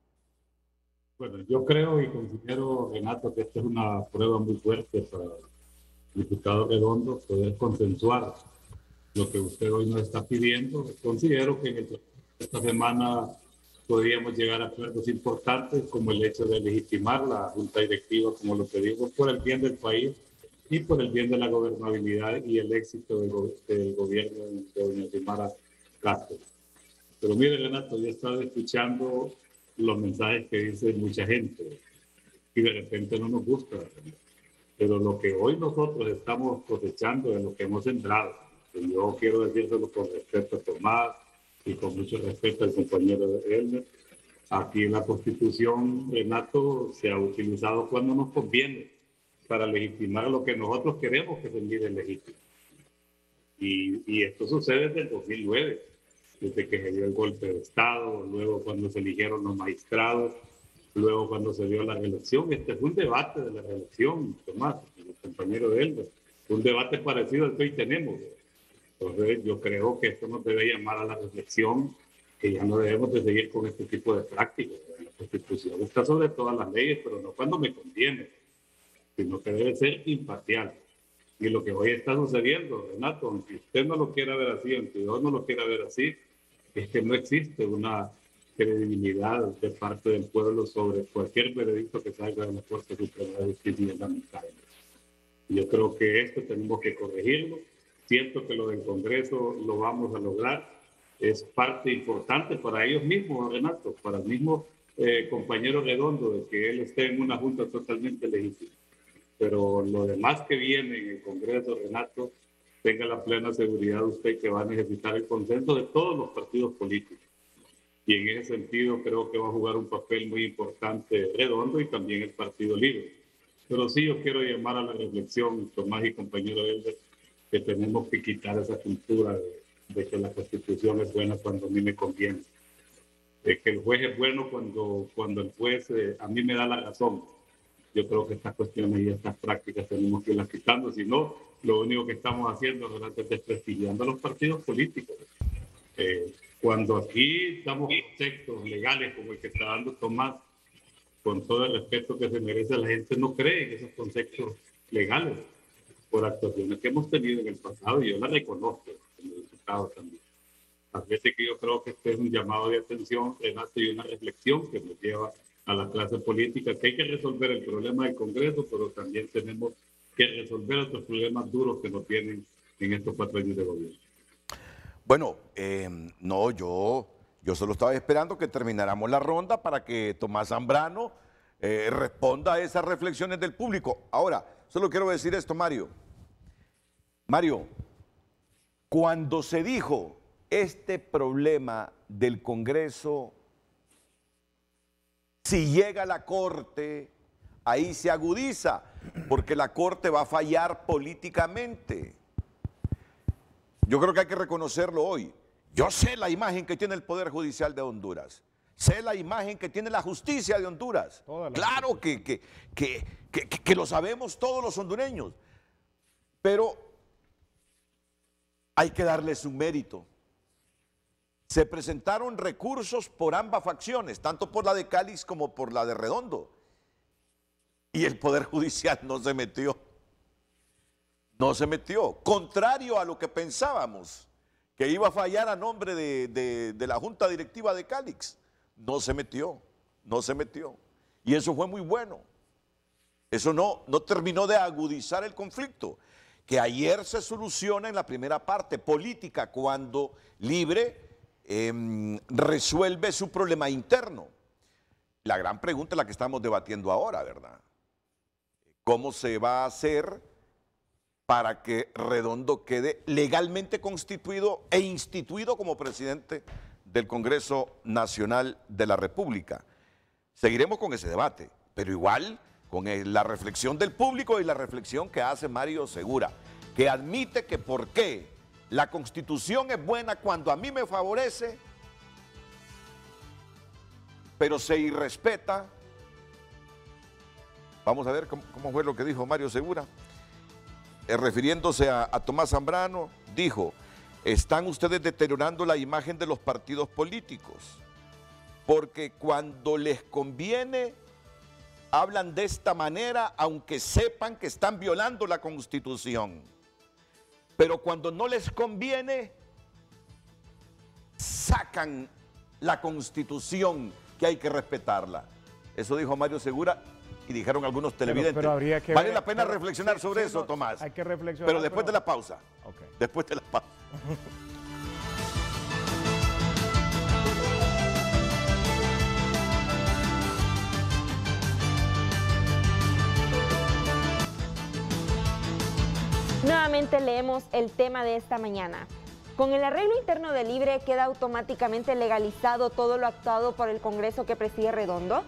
Bueno, yo creo y considero, Renato, que esta es una prueba muy fuerte para el diputado Redondo poder consensuar lo que usted hoy nos está pidiendo. Considero que en el, esta semana podríamos llegar a acuerdos importantes como el hecho de legitimar la Junta Directiva, como lo pedimos, por el bien del país y por el bien de la gobernabilidad y el éxito del, go del gobierno de doña Xiomara Castro. Pero mire, Renato, yo he estado escuchando los mensajes que dice mucha gente y de repente no nos gusta, pero lo que hoy nosotros estamos cosechando es lo que hemos sembrado. Y yo quiero decírselo con respeto a Tomás y con mucho respeto al compañero Elmer. Aquí en la Constitución, Renato, se ha utilizado cuando nos conviene para legitimar lo que nosotros queremos que se mire legítimo. Y, y esto sucede desde el dos mil nueve. Desde que se dio el golpe de Estado, luego cuando se eligieron los magistrados, luego cuando se dio la reelección. Este fue un debate de la reelección, Tomás, el compañero de él, un debate parecido al que hoy tenemos. Entonces yo creo que esto nos debe llamar a la reflexión, que ya no debemos de seguir con este tipo de prácticas. La Constitución está sobre todas las leyes, pero no cuando me conviene, sino que debe ser imparcial. Y lo que hoy está sucediendo, Renato, aunque usted no lo quiera ver así, aunque yo no lo quiera ver así, es que no existe una credibilidad de parte del pueblo sobre cualquier veredicto que salga de la Corte Suprema de Justicia y la mitad. Yo creo que esto tenemos que corregirlo. Siento que lo del Congreso lo vamos a lograr. Es parte importante para ellos mismos, Renato, para el mismo eh, compañero Redondo, de que él esté en una junta totalmente legítima. Pero lo demás que viene en el Congreso, Renato, tenga la plena seguridad usted que va a necesitar el consenso de todos los partidos políticos. Y en ese sentido creo que va a jugar un papel muy importante Redondo y también el Partido Libre. Pero sí yo quiero llamar a la reflexión, Tomás y compañero Elder, que tenemos que quitar esa cultura de, de que la Constitución es buena cuando a mí me conviene. De que el juez es bueno cuando, cuando el juez eh, a mí me da la razón. Yo creo que estas cuestiones y estas prácticas tenemos que irlas quitando, si no, lo único que estamos haciendo es desprestigiando a los partidos políticos. Eh, cuando aquí damos conceptos legales como el que está dando Tomás, con todo el respeto que se merece, la gente no cree en esos conceptos legales por actuaciones que hemos tenido en el pasado, y yo la reconozco como diputado también. A veces que yo creo que este es un llamado de atención, Renato, y una reflexión que nos lleva a la clase política, que hay que resolver el problema del Congreso, pero también tenemos que resolver otros problemas duros que nos tienen en estos cuatro años de gobierno. Bueno, eh, no, yo, yo solo estaba esperando que termináramos la ronda para que Tomás Zambrano eh, responda a esas reflexiones del público. Ahora, solo quiero decir esto, Mario. Mario, cuando se dijo este problema del Congreso, si llega a la Corte, ahí se agudiza, porque la Corte va a fallar políticamente. Yo creo que hay que reconocerlo hoy. Yo sé la imagen que tiene el Poder Judicial de Honduras. Sé la imagen que tiene la justicia de Honduras. Claro que, que, que, que, que lo sabemos todos los hondureños. Pero hay que darles un mérito. Se presentaron recursos por ambas facciones, tanto por la de Calix como por la de Redondo. Y el Poder Judicial no se metió. No se metió. Contrario a lo que pensábamos, que iba a fallar a nombre de, de, de la Junta Directiva de Calix. No se metió, no se metió. Y eso fue muy bueno. Eso no, no terminó de agudizar el conflicto, que ayer se soluciona en la primera parte política, cuando Libre eh, resuelve su problema interno. La gran pregunta es la que estamos debatiendo ahora, ¿verdad? ¿Cómo se va a hacer para que Redondo quede legalmente constituido e instituido como presidente del Congreso Nacional de la República? Seguiremos con ese debate, pero igual con el, la reflexión del público y la reflexión que hace Mario Segura, que admite que por qué la Constitución es buena cuando a mí me favorece, pero se irrespeta. Vamos a ver cómo, cómo fue lo que dijo Mario Segura. Eh, refiriéndose a, a Tomás Zambrano, dijo: están ustedes deteriorando la imagen de los partidos políticos, porque cuando les conviene hablan de esta manera, aunque sepan que están violando la Constitución. Pero cuando no les conviene, sacan la Constitución, que hay que respetarla. Eso dijo Mario Segura. Y dijeron algunos televidentes. Pero, pero habría que vale ver, la pena pero, reflexionar sí, sobre sí, eso, no, Tomás. Hay que reflexionar. Pero después pero... de la pausa. Okay. Después de la pausa. Nuevamente leemos el tema de esta mañana. Con el arreglo interno de Libre, ¿queda automáticamente legalizado todo lo actuado por el Congreso que preside Redondo?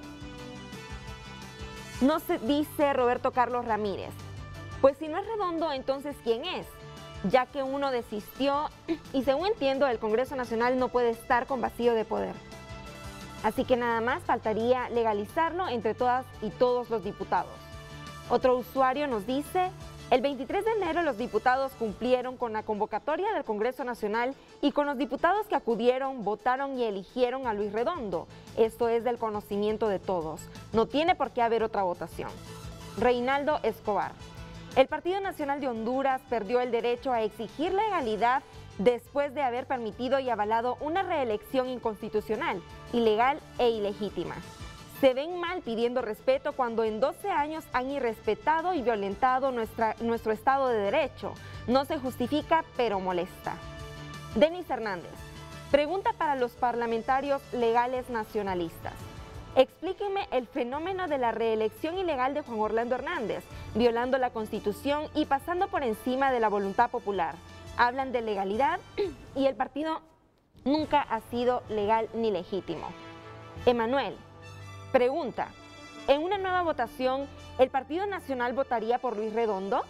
No se dice Roberto Carlos Ramírez. Pues si no es Redondo, entonces ¿quién es? Ya que uno desistió y según entiendo el Congreso Nacional no puede estar con vacío de poder. Así que nada más faltaría legalizarlo entre todas y todos los diputados. Otro usuario nos dice: el veintitrés de enero los diputados cumplieron con la convocatoria del Congreso Nacional y con los diputados que acudieron, votaron y eligieron a Luis Redondo. Esto es del conocimiento de todos. No tiene por qué haber otra votación. Reinaldo Escobar. El Partido Nacional de Honduras perdió el derecho a exigir legalidad después de haber permitido y avalado una reelección inconstitucional, ilegal e ilegítima. Se ven mal pidiendo respeto cuando en doce años han irrespetado y violentado nuestra, nuestro Estado de Derecho. No se justifica, pero molesta. Denis Hernández, pregunta para los parlamentarios legales nacionalistas. Explíquenme el fenómeno de la reelección ilegal de Juan Orlando Hernández, violando la Constitución y pasando por encima de la voluntad popular. Hablan de legalidad y el partido nunca ha sido legal ni legítimo. Emanuel, pregunta, ¿en una nueva votación el Partido Nacional votaría por Luis Redondo?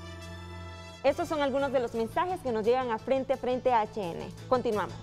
Estos son algunos de los mensajes que nos llegan a Frente Frente H N. Continuamos.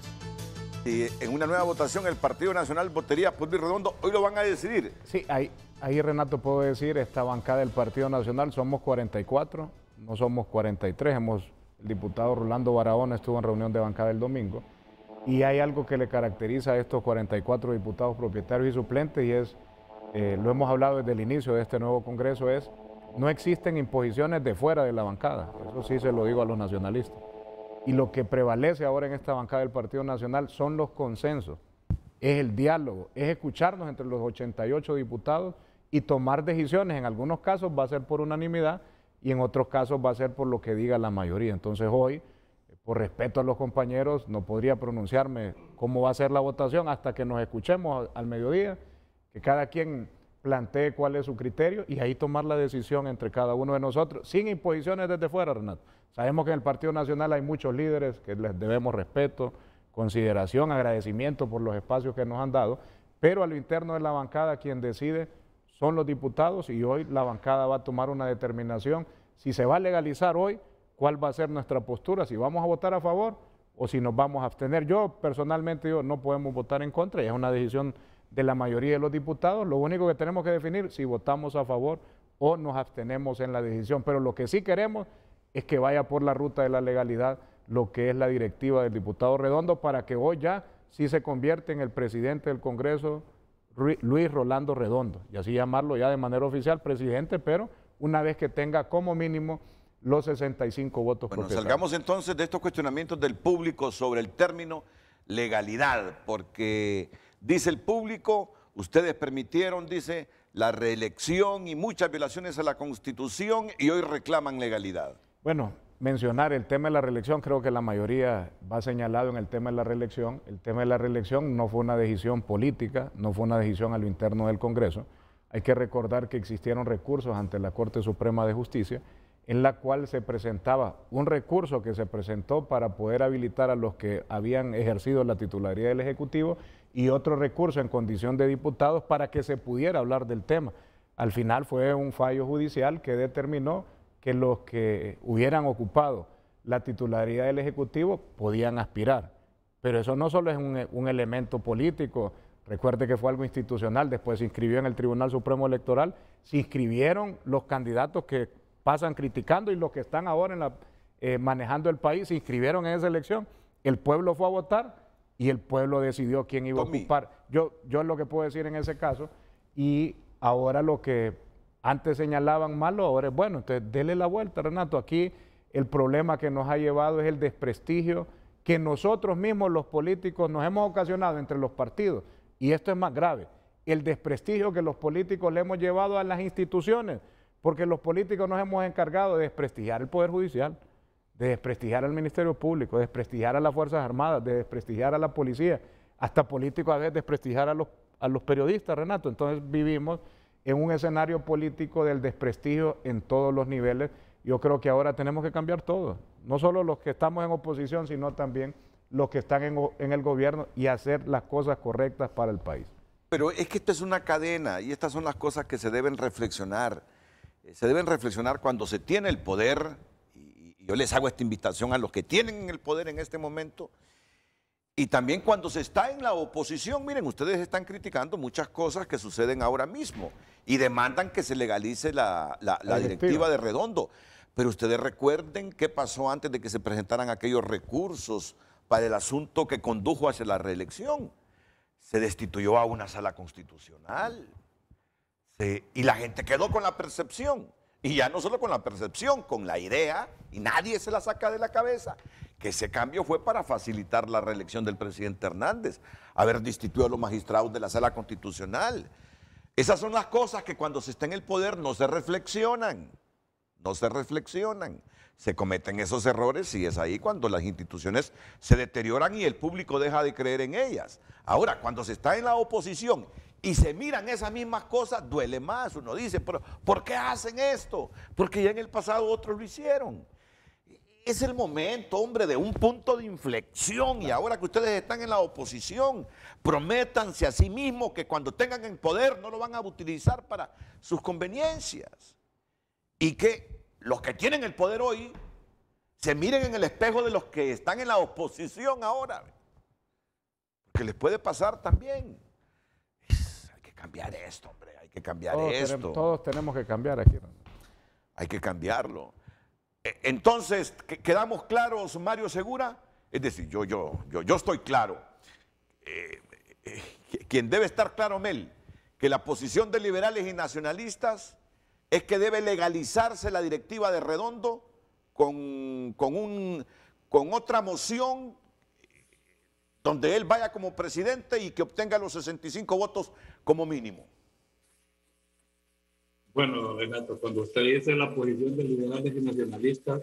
Y en una nueva votación el Partido Nacional votaría por Luis Redondo, hoy lo van a decidir. Sí, ahí, ahí Renato puedo decir, esta bancada del Partido Nacional somos cuarenta y cuatro, no somos cuarenta y tres, hemos, el diputado Rolando Barahona estuvo en reunión de bancada el domingo, y hay algo que le caracteriza a estos cuarenta y cuatro diputados propietarios y suplentes, y es, eh, lo hemos hablado desde el inicio de este nuevo Congreso, es, no existen imposiciones de fuera de la bancada, eso sí se lo digo a los nacionalistas. Y lo que prevalece ahora en esta bancada del Partido Nacional son los consensos, es el diálogo, es escucharnos entre los ochenta y ocho diputados y tomar decisiones. En algunos casos va a ser por unanimidad y en otros casos va a ser por lo que diga la mayoría. Entonces hoy, por respeto a los compañeros, no podría pronunciarme cómo va a ser la votación hasta que nos escuchemos al mediodía, que cada quien plantee cuál es su criterio y ahí tomar la decisión entre cada uno de nosotros, sin imposiciones desde fuera, Renato. Sabemos que en el Partido Nacional hay muchos líderes que les debemos respeto, consideración, agradecimiento por los espacios que nos han dado, pero a lo interno de la bancada quien decide son los diputados y hoy la bancada va a tomar una determinación si se va a legalizar hoy, cuál va a ser nuestra postura, si vamos a votar a favor o si nos vamos a abstener. Yo personalmente digo, no podemos votar en contra y es una decisión de la mayoría de los diputados, lo único que tenemos que definir si votamos a favor o nos abstenemos en la decisión, pero lo que sí queremos es que vaya por la ruta de la legalidad lo que es la directiva del diputado Redondo para que hoy ya sí se convierte en el presidente del Congreso Luis Rolando Redondo y así llamarlo ya de manera oficial presidente, pero una vez que tenga como mínimo los sesenta y cinco votos bueno, propietarios. Salgamos entonces de estos cuestionamientos del público sobre el término legalidad, porque dice el público, ustedes permitieron, dice, la reelección y muchas violaciones a la Constitución y hoy reclaman legalidad. Bueno, mencionar el tema de la reelección, creo que la mayoría va señalado en el tema de la reelección. El tema de la reelección no fue una decisión política, no fue una decisión a lo interno del Congreso. Hay que recordar que existieron recursos ante la Corte Suprema de Justicia, en la cual se presentaba un recurso que se presentó para poder habilitar a los que habían ejercido la titularidad del Ejecutivo y otro recurso en condición de diputados para que se pudiera hablar del tema. Al final fue un fallo judicial que determinó que los que hubieran ocupado la titularidad del Ejecutivo podían aspirar. Pero eso no solo es un, un elemento político, recuerde que fue algo institucional, después se inscribió en el Tribunal Supremo Electoral, se inscribieron los candidatos que pasan criticando y los que están ahora en la, eh, manejando el país, se inscribieron en esa elección, el pueblo fue a votar y el pueblo decidió quién iba Tommy. a ocupar. Yo, yo lo que puedo decir en ese caso, y ahora lo que antes señalaban malo, ahora es bueno. Entonces, dele la vuelta, Renato. Aquí el problema que nos ha llevado es el desprestigio que nosotros mismos, los políticos, nos hemos ocasionado entre los partidos. Y esto es más grave, el desprestigio que los políticos le hemos llevado a las instituciones, porque los políticos nos hemos encargado de desprestigiar el Poder Judicial, de desprestigiar al Ministerio Público, de desprestigiar a las Fuerzas Armadas, de desprestigiar a la policía, hasta políticos a veces desprestigiar a los, a los periodistas, Renato. Entonces vivimos en un escenario político del desprestigio en todos los niveles. Yo creo que ahora tenemos que cambiar todo, no solo los que estamos en oposición, sino también los que están en, en el gobierno y hacer las cosas correctas para el país. Pero es que esta es una cadena y estas son las cosas que se deben reflexionar. Se deben reflexionar cuando se tiene el poder, y yo les hago esta invitación a los que tienen el poder en este momento, y también cuando se está en la oposición. Miren, ustedes están criticando muchas cosas que suceden ahora mismo y demandan que se legalice la, la, la, la directiva de Redondo. Pero ustedes recuerden qué pasó antes de que se presentaran aquellos recursos para el asunto que condujo hacia la reelección. Se destituyó a una sala constitucional. Sí, y la gente quedó con la percepción, y ya no solo con la percepción, con la idea, y nadie se la saca de la cabeza, que ese cambio fue para facilitar la reelección del presidente Hernández, haber destituido a los magistrados de la sala constitucional. Esas son las cosas que cuando se está en el poder no se reflexionan, no se reflexionan. Se cometen esos errores y es ahí cuando las instituciones se deterioran y el público deja de creer en ellas. Ahora, cuando se está en la oposición y se miran esas mismas cosas, duele más. Uno dice, pero ¿por qué hacen esto? Porque ya en el pasado otros lo hicieron. Es el momento, hombre, de un punto de inflexión y ahora que ustedes están en la oposición, prométanse a sí mismos que cuando tengan el poder no lo van a utilizar para sus conveniencias y que los que tienen el poder hoy se miren en el espejo de los que están en la oposición ahora, porque les puede pasar también. Es, hay que cambiar esto, hombre, hay que cambiar todos esto. Tenemos, todos tenemos que cambiar aquí. Hay que cambiarlo. Entonces, ¿quedamos claros, Mario Segura? Es decir, yo, yo, yo, yo estoy claro. Eh, eh, quien debe estar claro, Mel, que la posición de liberales y nacionalistas es que debe legalizarse la directiva de Redondo con, con, un, con otra moción donde él vaya como presidente y que obtenga los sesenta y cinco votos como mínimo. Bueno, Renato, cuando usted dice la posición de liberales y nacionalistas,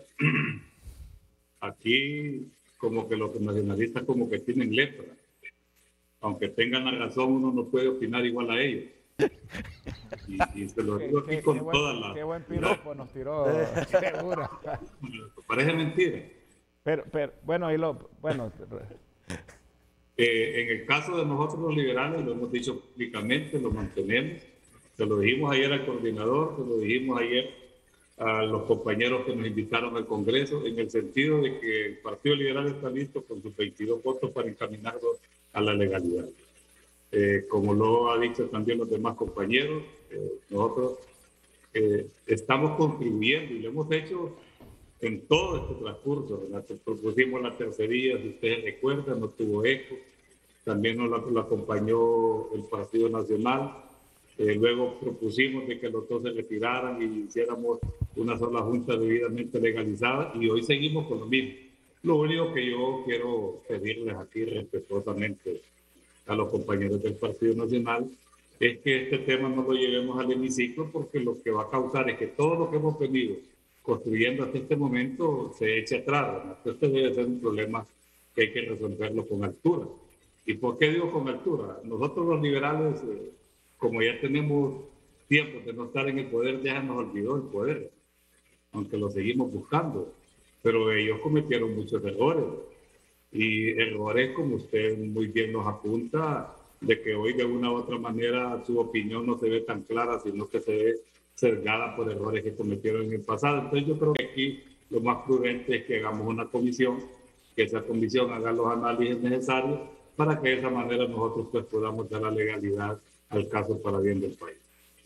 aquí como que los nacionalistas como que tienen letra. Aunque tengan la razón, uno no puede opinar igual a ellos. Y, y se lo digo aquí con todas las... Qué buen piropo nos tiró Segura. Parece mentira. Pero, pero bueno, y lo... Bueno... Eh, en el caso de nosotros los liberales, lo hemos dicho públicamente, lo mantenemos. Se lo dijimos ayer al coordinador, se lo dijimos ayer a los compañeros que nos invitaron al Congreso, en el sentido de que el Partido Liberal está listo con sus veintidós votos para encaminarlo a la legalidad. Eh, como lo han dicho también los demás compañeros, eh, nosotros eh, estamos contribuyendo y lo hemos hecho en todo este transcurso. Propusimos la tercería, si ustedes recuerdan, no tuvo eco. También nos la, la acompañó el Partido Nacional. Eh, luego propusimos de que los dos se retiraran y hiciéramos una sola junta debidamente legalizada y hoy seguimos con lo mismo. Lo único que yo quiero pedirles aquí respetuosamente a los compañeros del Partido Nacional es que este tema no lo llevemos al hemiciclo, porque lo que va a causar es que todo lo que hemos venido construyendo hasta este momento se eche atrás. Este debe ser un problema que hay que resolverlo con altura. ¿Y por qué digo con altura? Nosotros los liberales... Eh, como ya tenemos tiempo de no estar en el poder, ya nos olvidó el poder, aunque lo seguimos buscando. Pero ellos cometieron muchos errores. Y errores, como usted muy bien nos apunta, de que hoy de una u otra manera su opinión no se ve tan clara, sino que se ve sesgada por errores que cometieron en el pasado. Entonces yo creo que aquí lo más prudente es que hagamos una comisión, que esa comisión haga los análisis necesarios para que de esa manera nosotros pues podamos dar la legalidad al caso para bien del país.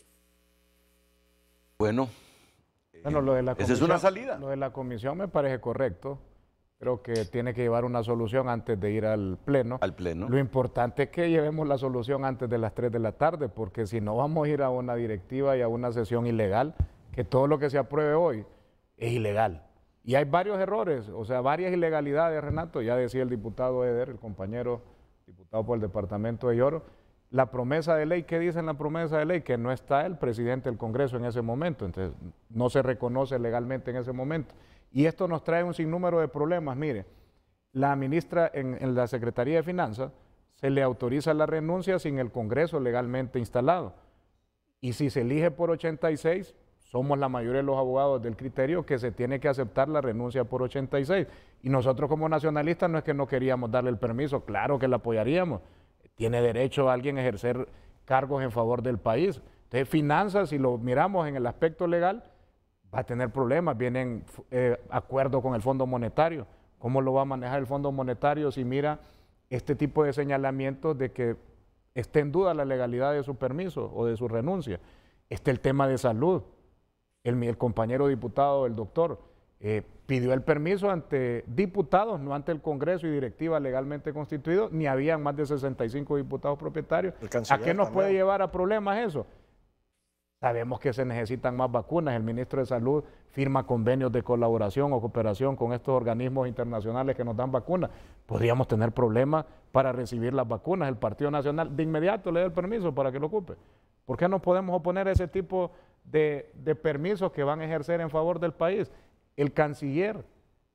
Bueno, bueno lo de la esa es una salida. Lo de la comisión me parece correcto. Creo que tiene que llevar una solución antes de ir al pleno. Al pleno. Lo importante es que llevemos la solución antes de las tres de la tarde, porque si no vamos a ir a una directiva y a una sesión ilegal, que todo lo que se apruebe hoy es ilegal. Y hay varios errores, o sea, varias ilegalidades, Renato. Ya decía el diputado Eder, el compañero diputado por el departamento de Lloro. La promesa de ley, ¿qué dice en la promesa de ley? Que no está el presidente del Congreso en ese momento, entonces no se reconoce legalmente en ese momento. Y esto nos trae un sinnúmero de problemas. Mire, la ministra en, en la Secretaría de Finanzas se le autoriza la renuncia sin el Congreso legalmente instalado. Y si se elige por ochenta y seis, somos la mayoría de los abogados del criterio que se tiene que aceptar la renuncia por ochenta y seis. Y nosotros como nacionalistas no es que no queríamos darle el permiso, claro que la apoyaríamos. Tiene derecho a alguien a ejercer cargos en favor del país. Entonces, finanzas, si lo miramos en el aspecto legal, va a tener problemas. Vienen eh, acuerdos con el Fondo Monetario. ¿Cómo lo va a manejar el Fondo Monetario si mira este tipo de señalamientos de que esté en duda la legalidad de su permiso o de su renuncia? Este el tema de salud. El, el compañero diputado, el doctor, eh, pidió el permiso ante diputados, no ante el Congreso y directiva legalmente constituidos, ni habían más de sesenta y cinco diputados propietarios. ¿A qué nos puede llevar a problemas eso? Sabemos que se necesitan más vacunas. El ministro de Salud firma convenios de colaboración o cooperación con estos organismos internacionales que nos dan vacunas. Podríamos tener problemas para recibir las vacunas. El Partido Nacional de inmediato le da el permiso para que lo ocupe, ¿Por qué no podemos oponer a ese tipo de, de permisos que van a ejercer en favor del país? El canciller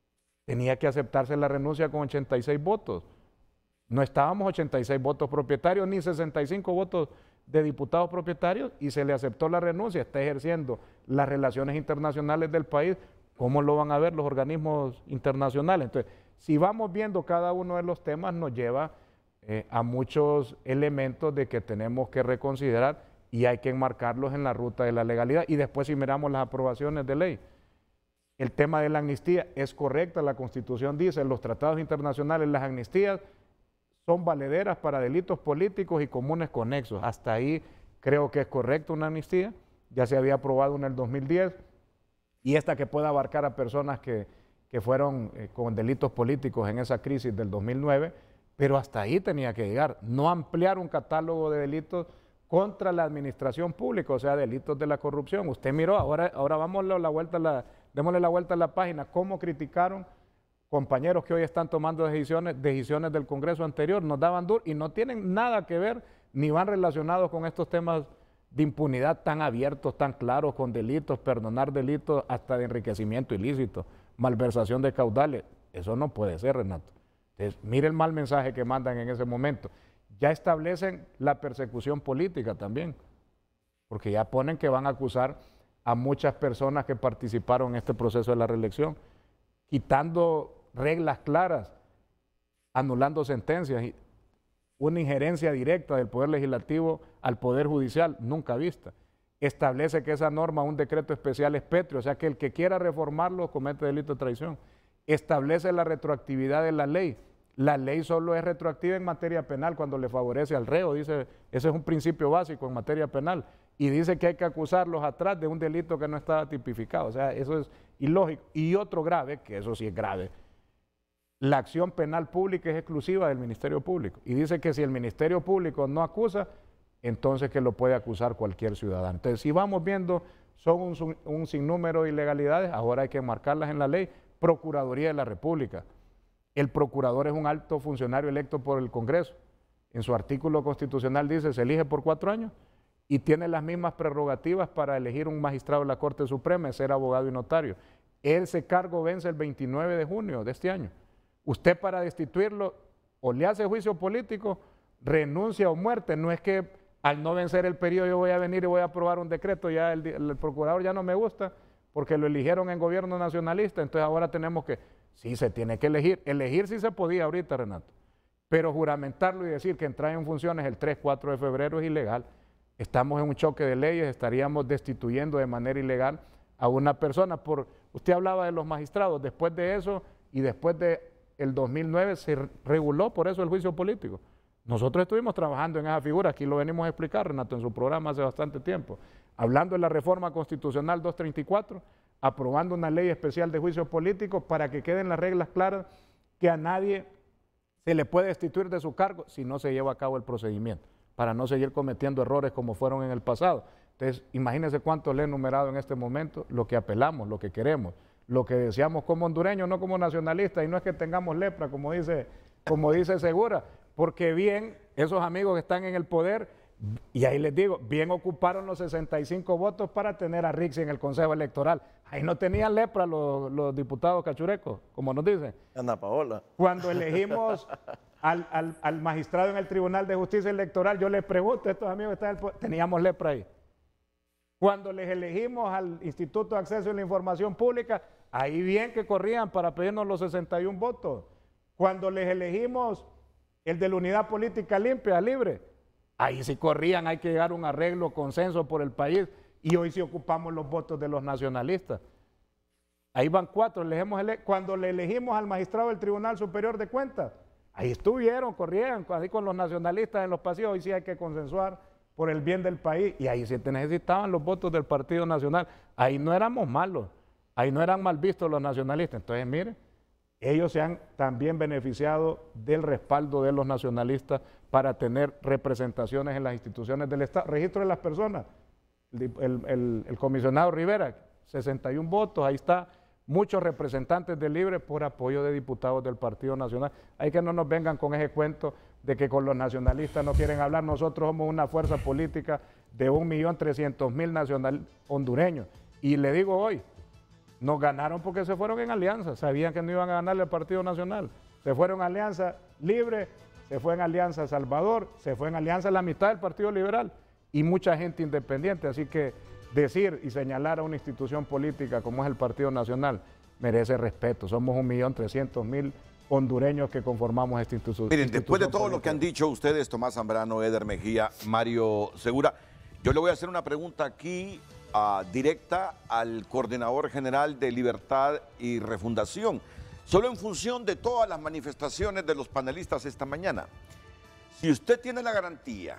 tenía que aceptarse la renuncia con ochenta y seis votos. No estábamos ochenta y seis votos propietarios ni sesenta y cinco votos de diputados propietarios y se le aceptó la renuncia. Está ejerciendo las relaciones internacionales del país. ¿Cómo lo van a ver los organismos internacionales? Entonces, si vamos viendo cada uno de los temas, nos lleva eh, a muchos elementos de que tenemos que reconsiderar y hay que enmarcarlos en la ruta de la legalidad. Y después, si miramos las aprobaciones de ley, el tema de la amnistía es correcta, la Constitución dice, en los tratados internacionales las amnistías son valederas para delitos políticos y comunes conexos. Hasta ahí creo que es correcto una amnistía, ya se había aprobado en el dos mil diez, y esta que pueda abarcar a personas que, que fueron eh, con delitos políticos en esa crisis del dos mil nueve, pero hasta ahí tenía que llegar, no ampliar un catálogo de delitos contra la administración pública, o sea, delitos de la corrupción. Usted miró, ahora, ahora vamos a la vuelta a la... Démosle la vuelta a la página, cómo criticaron compañeros que hoy están tomando decisiones, decisiones del Congreso anterior, nos daban duro y no tienen nada que ver ni van relacionados con estos temas de impunidad tan abiertos, tan claros, con delitos, perdonar delitos hasta de enriquecimiento ilícito, malversación de caudales. Eso no puede ser, Renato. Entonces, mire el mal mensaje que mandan en ese momento. Ya establecen la persecución política también, porque ya ponen que van a acusar a muchas personas que participaron en este proceso de la reelección, quitando reglas claras, anulando sentencias, y una injerencia directa del Poder Legislativo al Poder Judicial, nunca vista. Establece que esa norma, un decreto especial es pétreo, o sea que el que quiera reformarlo comete delito de traición. Establece la retroactividad de la ley. La ley solo es retroactiva en materia penal cuando le favorece al reo, dice, ese es un principio básico en materia penal, y dice que hay que acusarlos atrás de un delito que no estaba tipificado, o sea, eso es ilógico. Y otro grave, que eso sí es grave, la acción penal pública es exclusiva del Ministerio Público, y dice que si el Ministerio Público no acusa, entonces que lo puede acusar cualquier ciudadano. Entonces, si vamos viendo, son un, un sinnúmero de ilegalidades, ahora hay que marcarlas en la ley. Procuraduría de la República. El procurador es un alto funcionario electo por el Congreso. En su artículo constitucional dice, se elige por cuatro años y tiene las mismas prerrogativas para elegir un magistrado de la Corte Suprema, ser abogado y notario. Ese cargo vence el veintinueve de junio de este año. Usted para destituirlo o le hace juicio político, renuncia o muerte. No es que al no vencer el periodo yo voy a venir y voy a aprobar un decreto, ya el, el procurador ya no me gusta porque lo eligieron en gobierno nacionalista, entonces ahora tenemos que... Sí, se tiene que elegir. Elegir sí se podía ahorita, Renato, pero juramentarlo y decir que entrar en funciones el tres, cuatro de febrero es ilegal. Estamos en un choque de leyes, estaríamos destituyendo de manera ilegal a una persona. Por, usted hablaba de los magistrados, después de eso y después de el dos mil nueve se reguló por eso el juicio político. Nosotros estuvimos trabajando en esa figura, aquí lo venimos a explicar, Renato, en su programa hace bastante tiempo, hablando de la reforma constitucional doscientos treinta y cuatro, aprobando una ley especial de juicio político para que queden las reglas claras que a nadie se le puede destituir de su cargo si no se lleva a cabo el procedimiento, para no seguir cometiendo errores como fueron en el pasado. Entonces, imagínense cuánto le he enumerado en este momento, lo que apelamos, lo que queremos, lo que deseamos como hondureños, no como nacionalistas, y no es que tengamos lepra, como dice, como dice Segura, porque bien, esos amigos que están en el poder, y ahí les digo, bien ocuparon los sesenta y cinco votos para tener a Rixi en el Consejo Electoral. Ahí no tenían lepra los, los diputados cachurecos, como nos dicen. Ana Paola. Cuando elegimos al, al, al magistrado en el Tribunal de Justicia Electoral, yo les pregunto a estos amigos que están en el poder, teníamos lepra ahí. Cuando les elegimos al Instituto de Acceso a la Información Pública, ahí bien que corrían para pedirnos los sesenta y un votos. Cuando les elegimos el de la Unidad Política Limpia, Libre, ahí sí corrían, hay que llegar a un arreglo, consenso por el país, y hoy sí ocupamos los votos de los nacionalistas. Ahí van cuatro, elegimos ele cuando le elegimos al magistrado del Tribunal Superior de Cuentas, ahí estuvieron, corrían, así con los nacionalistas en los pasillos, hoy sí hay que consensuar por el bien del país, y ahí sí necesitaban los votos del Partido Nacional, ahí no éramos malos, ahí no eran mal vistos los nacionalistas. Entonces, mire, ellos se han también beneficiado del respaldo de los nacionalistas para tener representaciones en las instituciones del Estado. Registro de las personas, el, el, el, el comisionado Rivera, sesenta y un votos, ahí está, muchos representantes del Libre por apoyo de diputados del Partido Nacional. Hay que no nos vengan con ese cuento, de que con los nacionalistas no quieren hablar. Nosotros somos una fuerza política de un millón trescientos mil nacional hondureños. Y le digo hoy, nos ganaron porque se fueron en alianza, sabían que no iban a ganarle al Partido Nacional. Se fueron en Alianza Libre, se fue en Alianza Salvador, se fue en Alianza la mitad del Partido Liberal y mucha gente independiente. Así que decir y señalar a una institución política como es el Partido Nacional merece respeto. Somos un millón trescientos mil hondureños que conformamos esta institución. Miren, después de todo lo que han dicho ustedes, Tomás Zambrano, Eder Mejía, Mario Segura, yo le voy a hacer una pregunta aquí uh, directa al coordinador general de Libertad y Refundación, solo en función de todas las manifestaciones de los panelistas esta mañana. Si usted tiene la garantía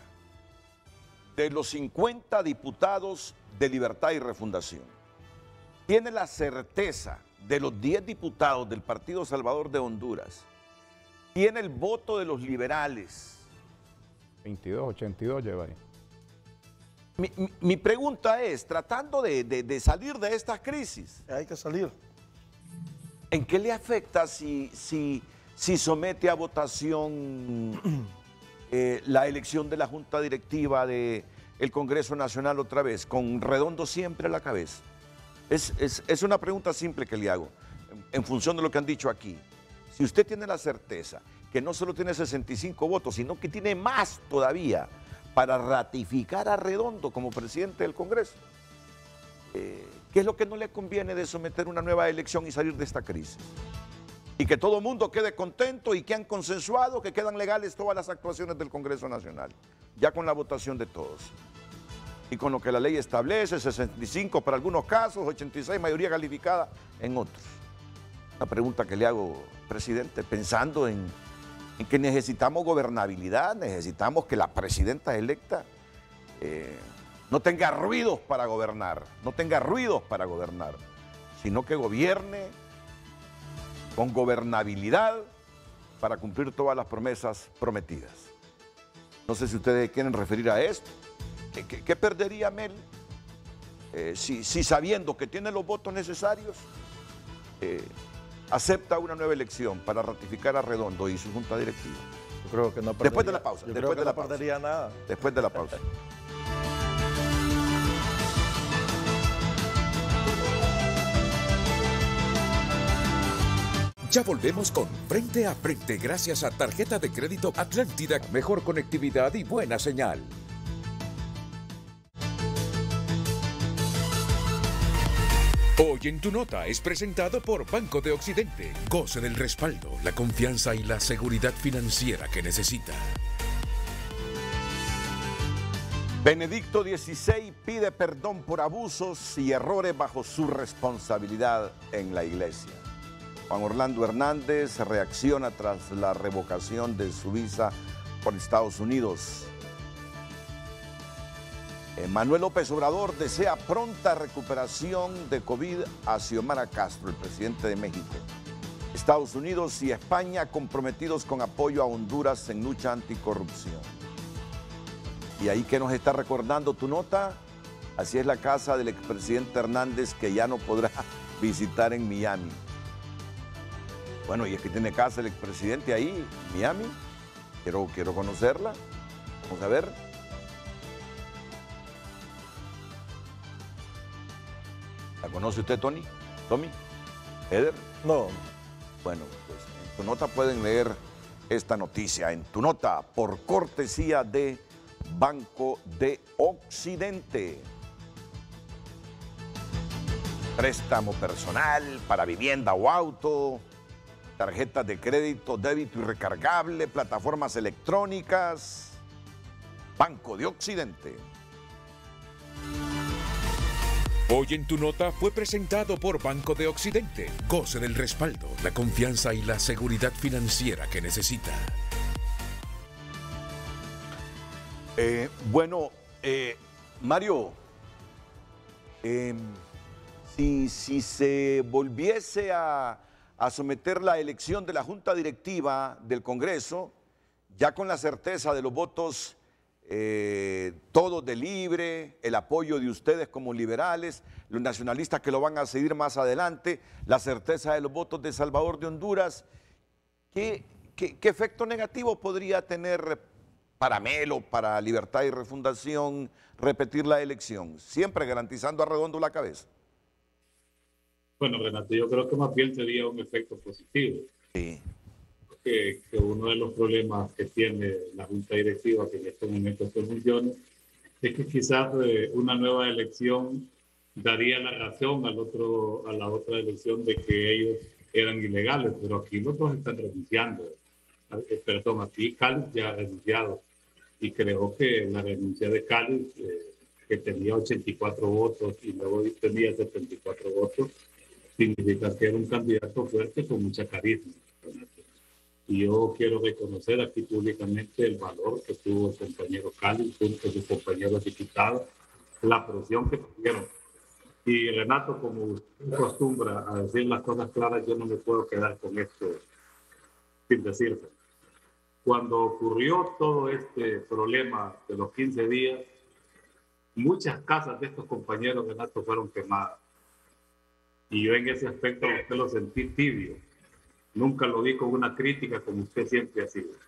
de los cincuenta diputados de Libertad y Refundación, tiene la certeza de los diez diputados del Partido Salvador de Honduras, tiene el voto de los liberales. veintidós, ochenta y dos lleva ahí. Mi, mi, mi pregunta es, tratando de, de, de salir de estas crisis. Hay que salir. ¿En qué le afecta si, si, si somete a votación eh, la elección de la Junta Directiva del Congreso Nacional otra vez, con Redondo siempre a la cabeza? Es, es, es una pregunta simple que le hago, en, en función de lo que han dicho aquí. Si usted tiene la certeza que no solo tiene sesenta y cinco votos, sino que tiene más todavía para ratificar a Redondo como presidente del Congreso, eh, ¿qué es lo que no le conviene de someter una nueva elección y salir de esta crisis? Y que todo el mundo quede contento y que han consensuado que quedan legales todas las actuaciones del Congreso Nacional, ya con la votación de todos. Y con lo que la ley establece, sesenta y cinco para algunos casos, ochenta y seis mayoría calificada en otros. Una pregunta que le hago, presidente, pensando en, en que necesitamos gobernabilidad, necesitamos que la presidenta electa eh, no tenga ruidos para gobernar, no tenga ruidos para gobernar, sino que gobierne con gobernabilidad para cumplir todas las promesas prometidas. No sé si ustedes quieren referir a esto. ¿Qué, qué, qué perdería Mel eh, si, si sabiendo que tiene los votos necesarios eh, acepta una nueva elección para ratificar a Redondo y su junta directiva? Yo creo que no perdería, después de la pausa. Yo después creo que de la no pausa. perdería nada. Después de la pausa. Ya volvemos con Frente a Frente gracias a Tarjeta de Crédito Atlántida. Mejor conectividad y buena señal. Hoy en Tu Nota es presentado por Banco de Occidente. Goce del respaldo, la confianza y la seguridad financiera que necesita. Benedicto dieciséis pide perdón por abusos y errores bajo su responsabilidad en la iglesia. Juan Orlando Hernández reacciona tras la revocación de su visa por Estados Unidos. Manuel López Obrador desea pronta recuperación de COVID a Xiomara Castro, el presidente de México. Estados Unidos y España comprometidos con apoyo a Honduras en lucha anticorrupción. Y ahí que nos está recordando Tu Nota, así es la casa del expresidente Hernández que ya no podrá visitar en Miami. Bueno, y es que tiene casa el expresidente ahí, Miami. Quiero, quiero conocerla. Vamos a ver. ¿La conoce usted, Tony? ¿Tommy? ¿Eder? No. Bueno, pues en Tu Nota pueden leer esta noticia. En Tu Nota, por cortesía de Banco de Occidente. Préstamo personal para vivienda o auto, tarjetas de crédito, débito y recargable, plataformas electrónicas. Banco de Occidente. Hoy en Tu Nota fue presentado por Banco de Occidente. Goce del respaldo, la confianza y la seguridad financiera que necesita. Eh, bueno, eh, Mario, eh, si, si se volviese a, a someter la elección de la Junta Directiva del Congreso, ya con la certeza de los votos Eh, todos de Libre, el apoyo de ustedes como liberales, los nacionalistas que lo van a seguir más adelante, la certeza de los votos de Salvador de Honduras, ¿qué, ¿qué, qué efecto negativo podría tener para Melo, para Libertad y Refundación, repetir la elección? Siempre garantizando a Redondo la cabeza. Bueno, Renato, yo creo que más bien sería un efecto positivo. Sí. Que, que uno de los problemas que tiene la Junta Directiva, que en estos momentos se funciona, es que quizás eh, una nueva elección daría la razón al otro, a la otra elección de que ellos eran ilegales, pero aquí los dos están renunciando. Eh, perdón, aquí Cáliz ya ha renunciado y creo que la renuncia de Cáliz, eh, que tenía ochenta y cuatro votos y luego tenía setenta y cuatro votos, significa que era un candidato fuerte con mucha carisma. Y yo quiero reconocer aquí públicamente el valor que tuvo el compañero Cáliz junto a sus compañeros diputados, la presión que tuvieron. Y Renato, como usted acostumbra a decir las cosas claras, yo no me puedo quedar con esto sin decirlo. Cuando ocurrió todo este problema de los quince días, muchas casas de estos compañeros, Renato, fueron quemadas. Y yo en ese aspecto usted lo sentí tibio. Nunca lo vi con una crítica como usted siempre ha sido.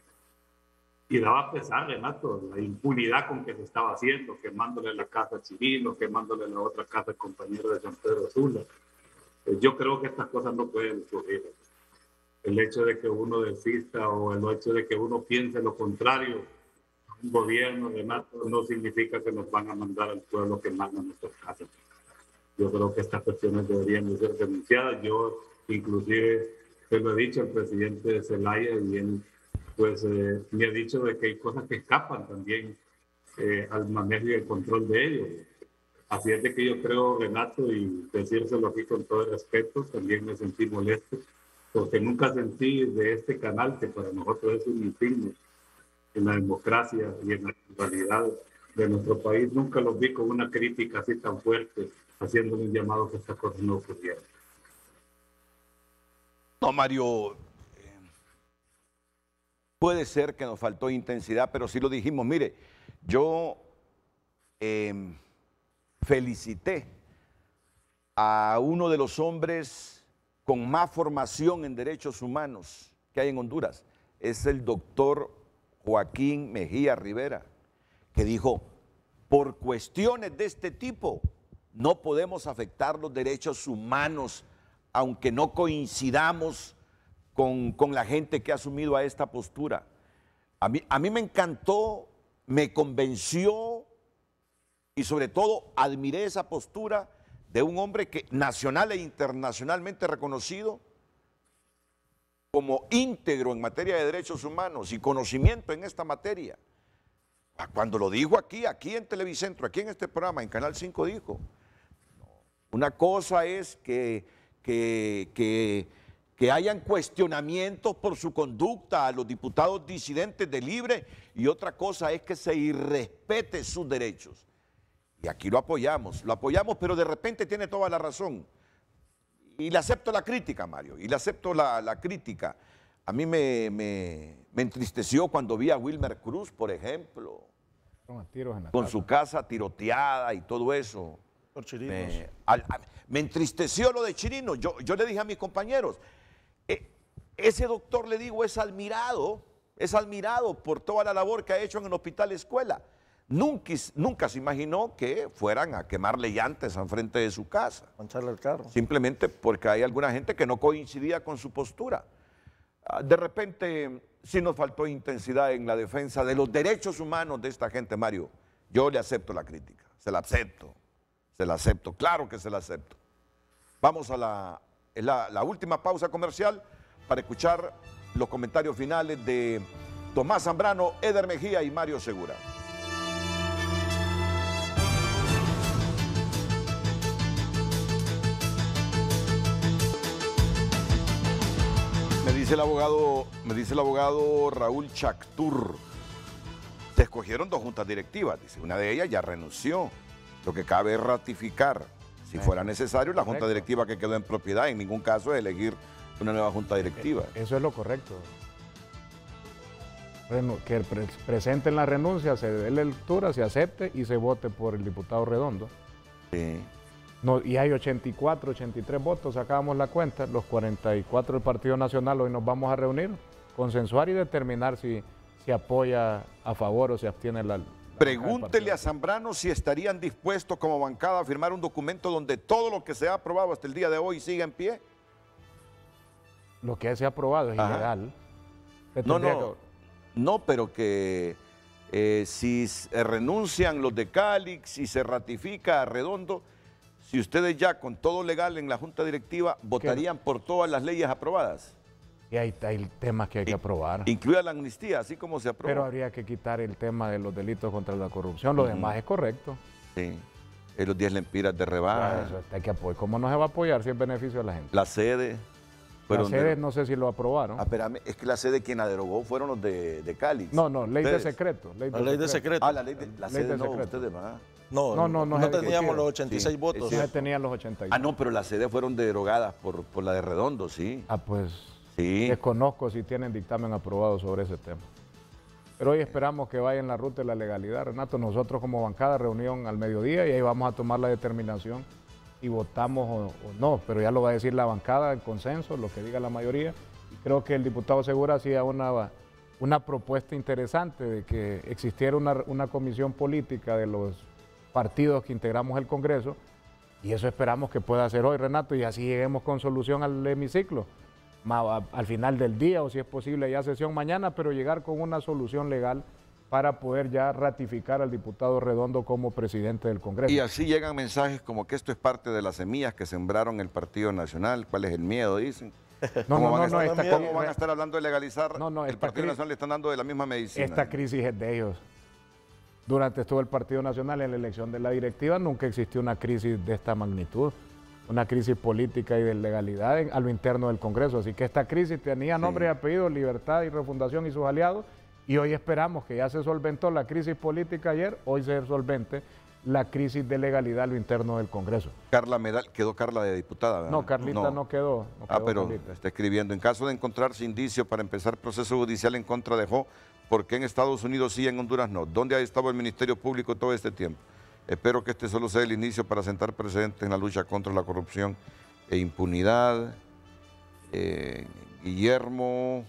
Y daba pesar, Renato, la impunidad con que se estaba haciendo, quemándole la casa a Chirino, quemándole la otra casa al compañero de San Pedro Sula. Pues yo creo que estas cosas no pueden ocurrir. El hecho de que uno desista o el hecho de que uno piense lo contrario, un gobierno, Renato, no significa que nos van a mandar al pueblo que manda nuestras casas. Yo creo que estas cuestiones deberían de ser denunciadas. Yo, inclusive, se lo he dicho al presidente Zelaya y él pues, eh, me ha dicho de que hay cosas que escapan también eh, al manejo y el control de ellos. Así es de que yo creo, Renato, y decírselo aquí con todo el respeto, también me sentí molesto, porque nunca sentí de este canal, que para nosotros es un insignia en la democracia y en la pluralidad de nuestro país, nunca los vi con una crítica así tan fuerte, haciendo un llamado que estas cosas no ocurrieran. No, Mario, eh, puede ser que nos faltó intensidad, pero sí lo dijimos. Mire, yo eh, felicité a uno de los hombres con más formación en derechos humanos que hay en Honduras. Es el doctor Joaquín Mejía Rivera, que dijo, por cuestiones de este tipo, no podemos afectar los derechos humanos, aunque no coincidamos con, con la gente que ha asumido a esta postura. A mí, a mí me encantó, me convenció y sobre todo admiré esa postura de un hombre que nacional e internacionalmente reconocido como íntegro en materia de derechos humanos y conocimiento en esta materia. Cuando lo dijo aquí, aquí en Televicentro, aquí en este programa, en Canal cinco dijo, una cosa es que, que, que, que hayan cuestionamientos por su conducta a los diputados disidentes de Libre y otra cosa es que se irrespete sus derechos. Y aquí lo apoyamos, lo apoyamos, pero de repente tiene toda la razón. Y le acepto la crítica, Mario, y le acepto la, la crítica. A mí me, me, me entristeció cuando vi a Wilmer Cruz, por ejemplo, con su casa tiroteada y todo eso. Por Chirinos. Me, al, a, me entristeció lo de Chirinos. Yo, yo le dije a mis compañeros, eh, ese doctor, le digo, es admirado, es admirado por toda la labor que ha hecho en el hospital escuela. Nunca, nunca se imaginó que fueran a quemarle llantes al frente de su casa. Mancharle el carro. Simplemente porque hay alguna gente que no coincidía con su postura. De repente, sí nos faltó intensidad en la defensa de los derechos humanos de esta gente, Mario. Yo le acepto la crítica, se la acepto, se la acepto, claro que se la acepto. Vamos a la, la, la última pausa comercial para escuchar los comentarios finales de Tomás Zambrano, Eder Mejía y Mario Segura. Me dice el abogado, me dice el abogado Raúl Chactur, se escogieron dos juntas directivas, dice, una de ellas ya renunció, lo que cabe es ratificar, si fuera necesario, la junta directiva que quedó en propiedad, en ningún caso es elegir una nueva junta directiva. Eso es lo correcto. Que presenten la renuncia, se dé lectura, se acepte y se vote por el diputado Redondo. Sí. No, y hay ochenta y cuatro, ochenta y tres votos, sacábamos la cuenta, los cuarenta y cuatro del Partido Nacional, hoy nos vamos a reunir consensuar y determinar si, si apoya a favor o se abstiene la... la Pregúntele a Zambrano si estarían dispuestos como bancada a firmar un documento donde todo lo que se ha aprobado hasta el día de hoy siga en pie. Lo que se ha aprobado es Ajá. ilegal. No, no, no, pero que eh, si eh, renuncian los de Calix y se ratifica a Redondo, si ustedes ya con todo legal en la Junta Directiva votarían por todas las leyes aprobadas. Y hay, hay temas que hay que aprobar. Incluida la amnistía, así como se aprobó. Pero habría que quitar el tema de los delitos contra la corrupción. Lo uh-huh. demás es correcto. Sí. Eh, los diez lempiras de rebaja. Eso hay que apoyar. ¿Cómo no se va a apoyar si es beneficio de la gente? La sede. La sede no sé si lo aprobaron. Ah, espérame, es que la sede quien la derogó fueron los de, de Cali. No, no, ley ¿Ustedes? de secreto. Ley de la ley de secreto. Ah, la ley de la ley sede de no, secreto. ustedes van. No, no, no, no, no teníamos los ochenta y seis sí, votos. No tenían los ochenta y seis. Ah, no, pero las sedes fueron derogadas por, por la de Redondo, sí. Ah, pues sí. Desconozco si tienen dictamen aprobado sobre ese tema. Pero hoy esperamos que vaya en la ruta de la legalidad, Renato. Nosotros como bancada reunión al mediodía y ahí vamos a tomar la determinación si votamos o, o no. Pero ya lo va a decir la bancada en consenso, lo que diga la mayoría. Y creo que el diputado Segura hacía una, una propuesta interesante de que existiera una, una comisión política de los partidos que integramos el Congreso, y eso esperamos que pueda hacer hoy, Renato, y así lleguemos con solución al hemiciclo, al final del día, o si es posible ya sesión mañana, pero llegar con una solución legal para poder ya ratificar al diputado Redondo como presidente del Congreso. Y así llegan mensajes como que esto es parte de las semillas que sembraron el Partido Nacional. ¿Cuál es el miedo? Dicen. No, ¿Cómo, no, van, no, a no, estar, esta, ¿Cómo van a estar hablando de legalizar? No, no, el Partido Nacional le están dando de la misma medicina. Esta crisis es de ellos. Durante todo el Partido Nacional, en la elección de la directiva, nunca existió una crisis de esta magnitud, una crisis política y de legalidad en, a lo interno del Congreso. Así que esta crisis tenía nombre sí. y apellido, Libertad y Refundación y sus aliados, y hoy esperamos que ya se solventó la crisis política ayer, hoy se solvente la crisis de legalidad a lo interno del Congreso. Carla Medal, quedó Carla de diputada, ¿verdad? No, Carlita no, no quedó. No ah, quedó pero Carlita. Está escribiendo, en caso de encontrarse indicios para empezar proceso judicial en contra de Jo, ¿por qué en Estados Unidos sí, en Honduras no? ¿Dónde ha estado el Ministerio Público todo este tiempo? Espero que este solo sea el inicio para sentar precedentes en la lucha contra la corrupción e impunidad. Eh, Guillermo...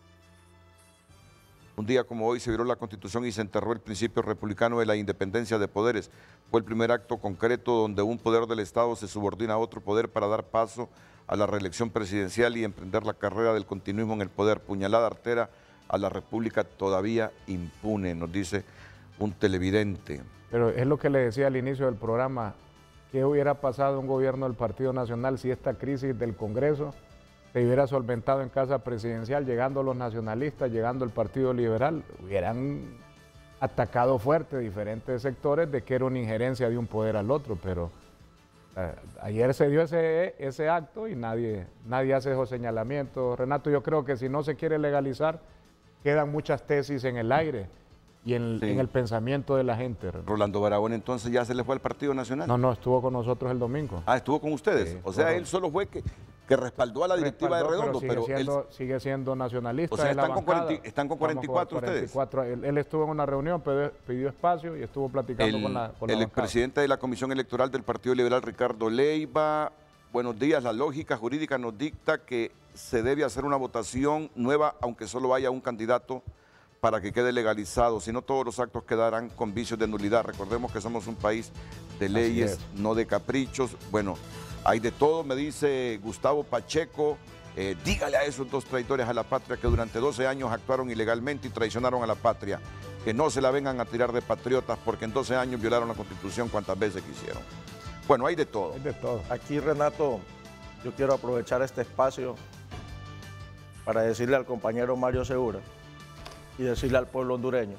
Un día como hoy se violó la Constitución y se enterró el principio republicano de la independencia de poderes. Fue el primer acto concreto donde un poder del Estado se subordina a otro poder para dar paso a la reelección presidencial y emprender la carrera del continuismo en el poder. Puñalada artera a la República todavía impune, nos dice un televidente. Pero es lo que le decía al inicio del programa, ¿qué hubiera pasado un gobierno del Partido Nacional si esta crisis del Congreso se hubiera solventado en casa presidencial, llegando los nacionalistas, llegando el Partido Liberal? Hubieran atacado fuerte diferentes sectores de que era una injerencia de un poder al otro, pero eh, ayer se dio ese, ese acto y nadie, nadie hace esos señalamientos. Renato, yo creo que si no se quiere legalizar, quedan muchas tesis en el aire y en, sí. en el pensamiento de la gente. Renato. Rolando Barahona entonces ya se le fue al Partido Nacional. No, no, estuvo con nosotros el domingo. Ah, estuvo con ustedes. Sí, o sea, bueno. él solo fue que... que respaldó a la directiva respaldó, de Redondo, pero sigue, pero siendo, él, sigue siendo nacionalista. O sea, de la están, con cuarenta, están con cuarenta y cuatro ustedes. cuarenta y cuatro. Él, él estuvo en una reunión, pidió, pidió espacio y estuvo platicando el, con la con El la expresidente de la Comisión Electoral del Partido Liberal, Ricardo Leiva, buenos días, la lógica jurídica nos dicta que se debe hacer una votación nueva, aunque solo haya un candidato para que quede legalizado, si no todos los actos quedarán con vicios de nulidad. Recordemos que somos un país de leyes, no de caprichos. Bueno, hay de todo, me dice Gustavo Pacheco, eh, dígale a esos dos traidores a la patria que durante doce años actuaron ilegalmente y traicionaron a la patria, que no se la vengan a tirar de patriotas porque en doce años violaron la Constitución cuantas veces quisieron. Bueno, hay de todo. Hay de todo. Aquí, Renato, yo quiero aprovechar este espacio para decirle al compañero Mario Segura y decirle al pueblo hondureño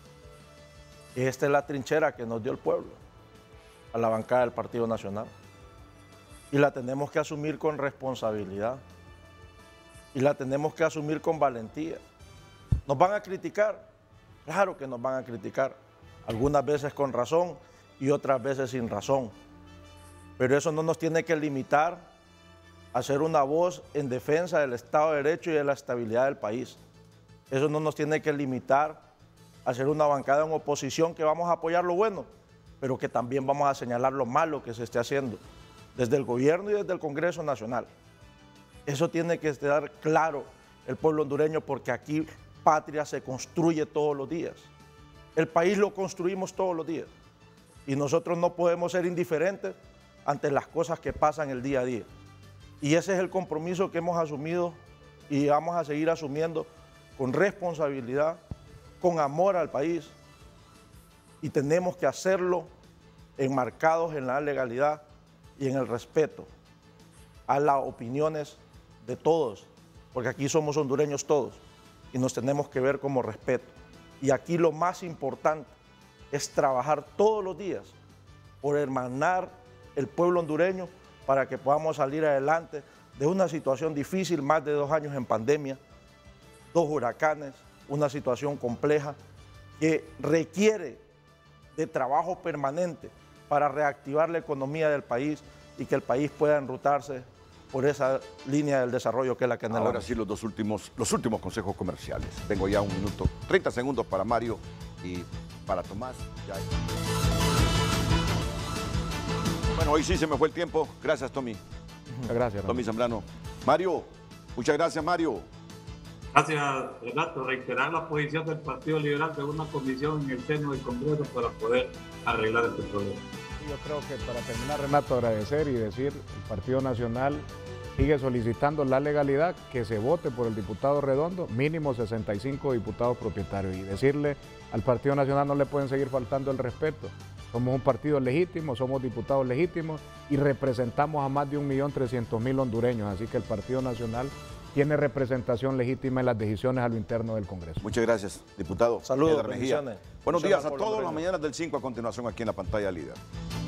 que esta es la trinchera que nos dio el pueblo a la bancada del Partido Nacional. Y la tenemos que asumir con responsabilidad. Y la tenemos que asumir con valentía. ¿Nos van a criticar? Claro que nos van a criticar. Algunas veces con razón y otras veces sin razón. Pero eso no nos tiene que limitar a ser una voz en defensa del Estado de Derecho y de la estabilidad del país. Eso no nos tiene que limitar a ser una bancada en oposición que vamos a apoyar lo bueno, pero que también vamos a señalar lo malo que se esté haciendo desde el gobierno y desde el Congreso Nacional. Eso tiene que estar claro el pueblo hondureño, porque aquí patria se construye todos los días. El país lo construimos todos los días y nosotros no podemos ser indiferentes ante las cosas que pasan el día a día. Y ese es el compromiso que hemos asumido y vamos a seguir asumiendo con responsabilidad, con amor al país, y tenemos que hacerlo enmarcados en la legalidad y en el respeto a las opiniones de todos, porque aquí somos hondureños todos y nos tenemos que ver como respeto. Y aquí lo más importante es trabajar todos los días por hermanar el pueblo hondureño para que podamos salir adelante de una situación difícil, más de dos años en pandemia, dos huracanes, una situación compleja que requiere de trabajo permanente para reactivar la economía del país y que el país pueda enrutarse por esa línea del desarrollo que es la que anhelamos. Ahora sí, los dos últimos, los últimos consejos comerciales. Tengo ya un minuto, treinta segundos para Mario y para Tomás. Ya hay... Bueno, hoy sí se me fue el tiempo. Gracias, Tommy. Muchas gracias. Tommy Zambrano. Mario, muchas gracias, Mario. Gracias, Renato. Reiterar la posición del Partido Liberal de una comisión en el seno del Congreso para poder arreglar este problema. Yo creo que para terminar, Renato, agradecer y decir, el Partido Nacional sigue solicitando la legalidad, que se vote por el diputado Redondo, mínimo sesenta y cinco diputados propietarios, y decirle al Partido Nacional no le pueden seguir faltando el respeto. Somos un partido legítimo, somos diputados legítimos y representamos a más de un millón trescientos mil hondureños, así que el Partido Nacional tiene representación legítima en las decisiones a lo interno del Congreso. Muchas gracias, diputado. Saludos, bendiciones. Buenos Muchas días a por todos. los Las mañanas del cinco a continuación aquí en la pantalla líder.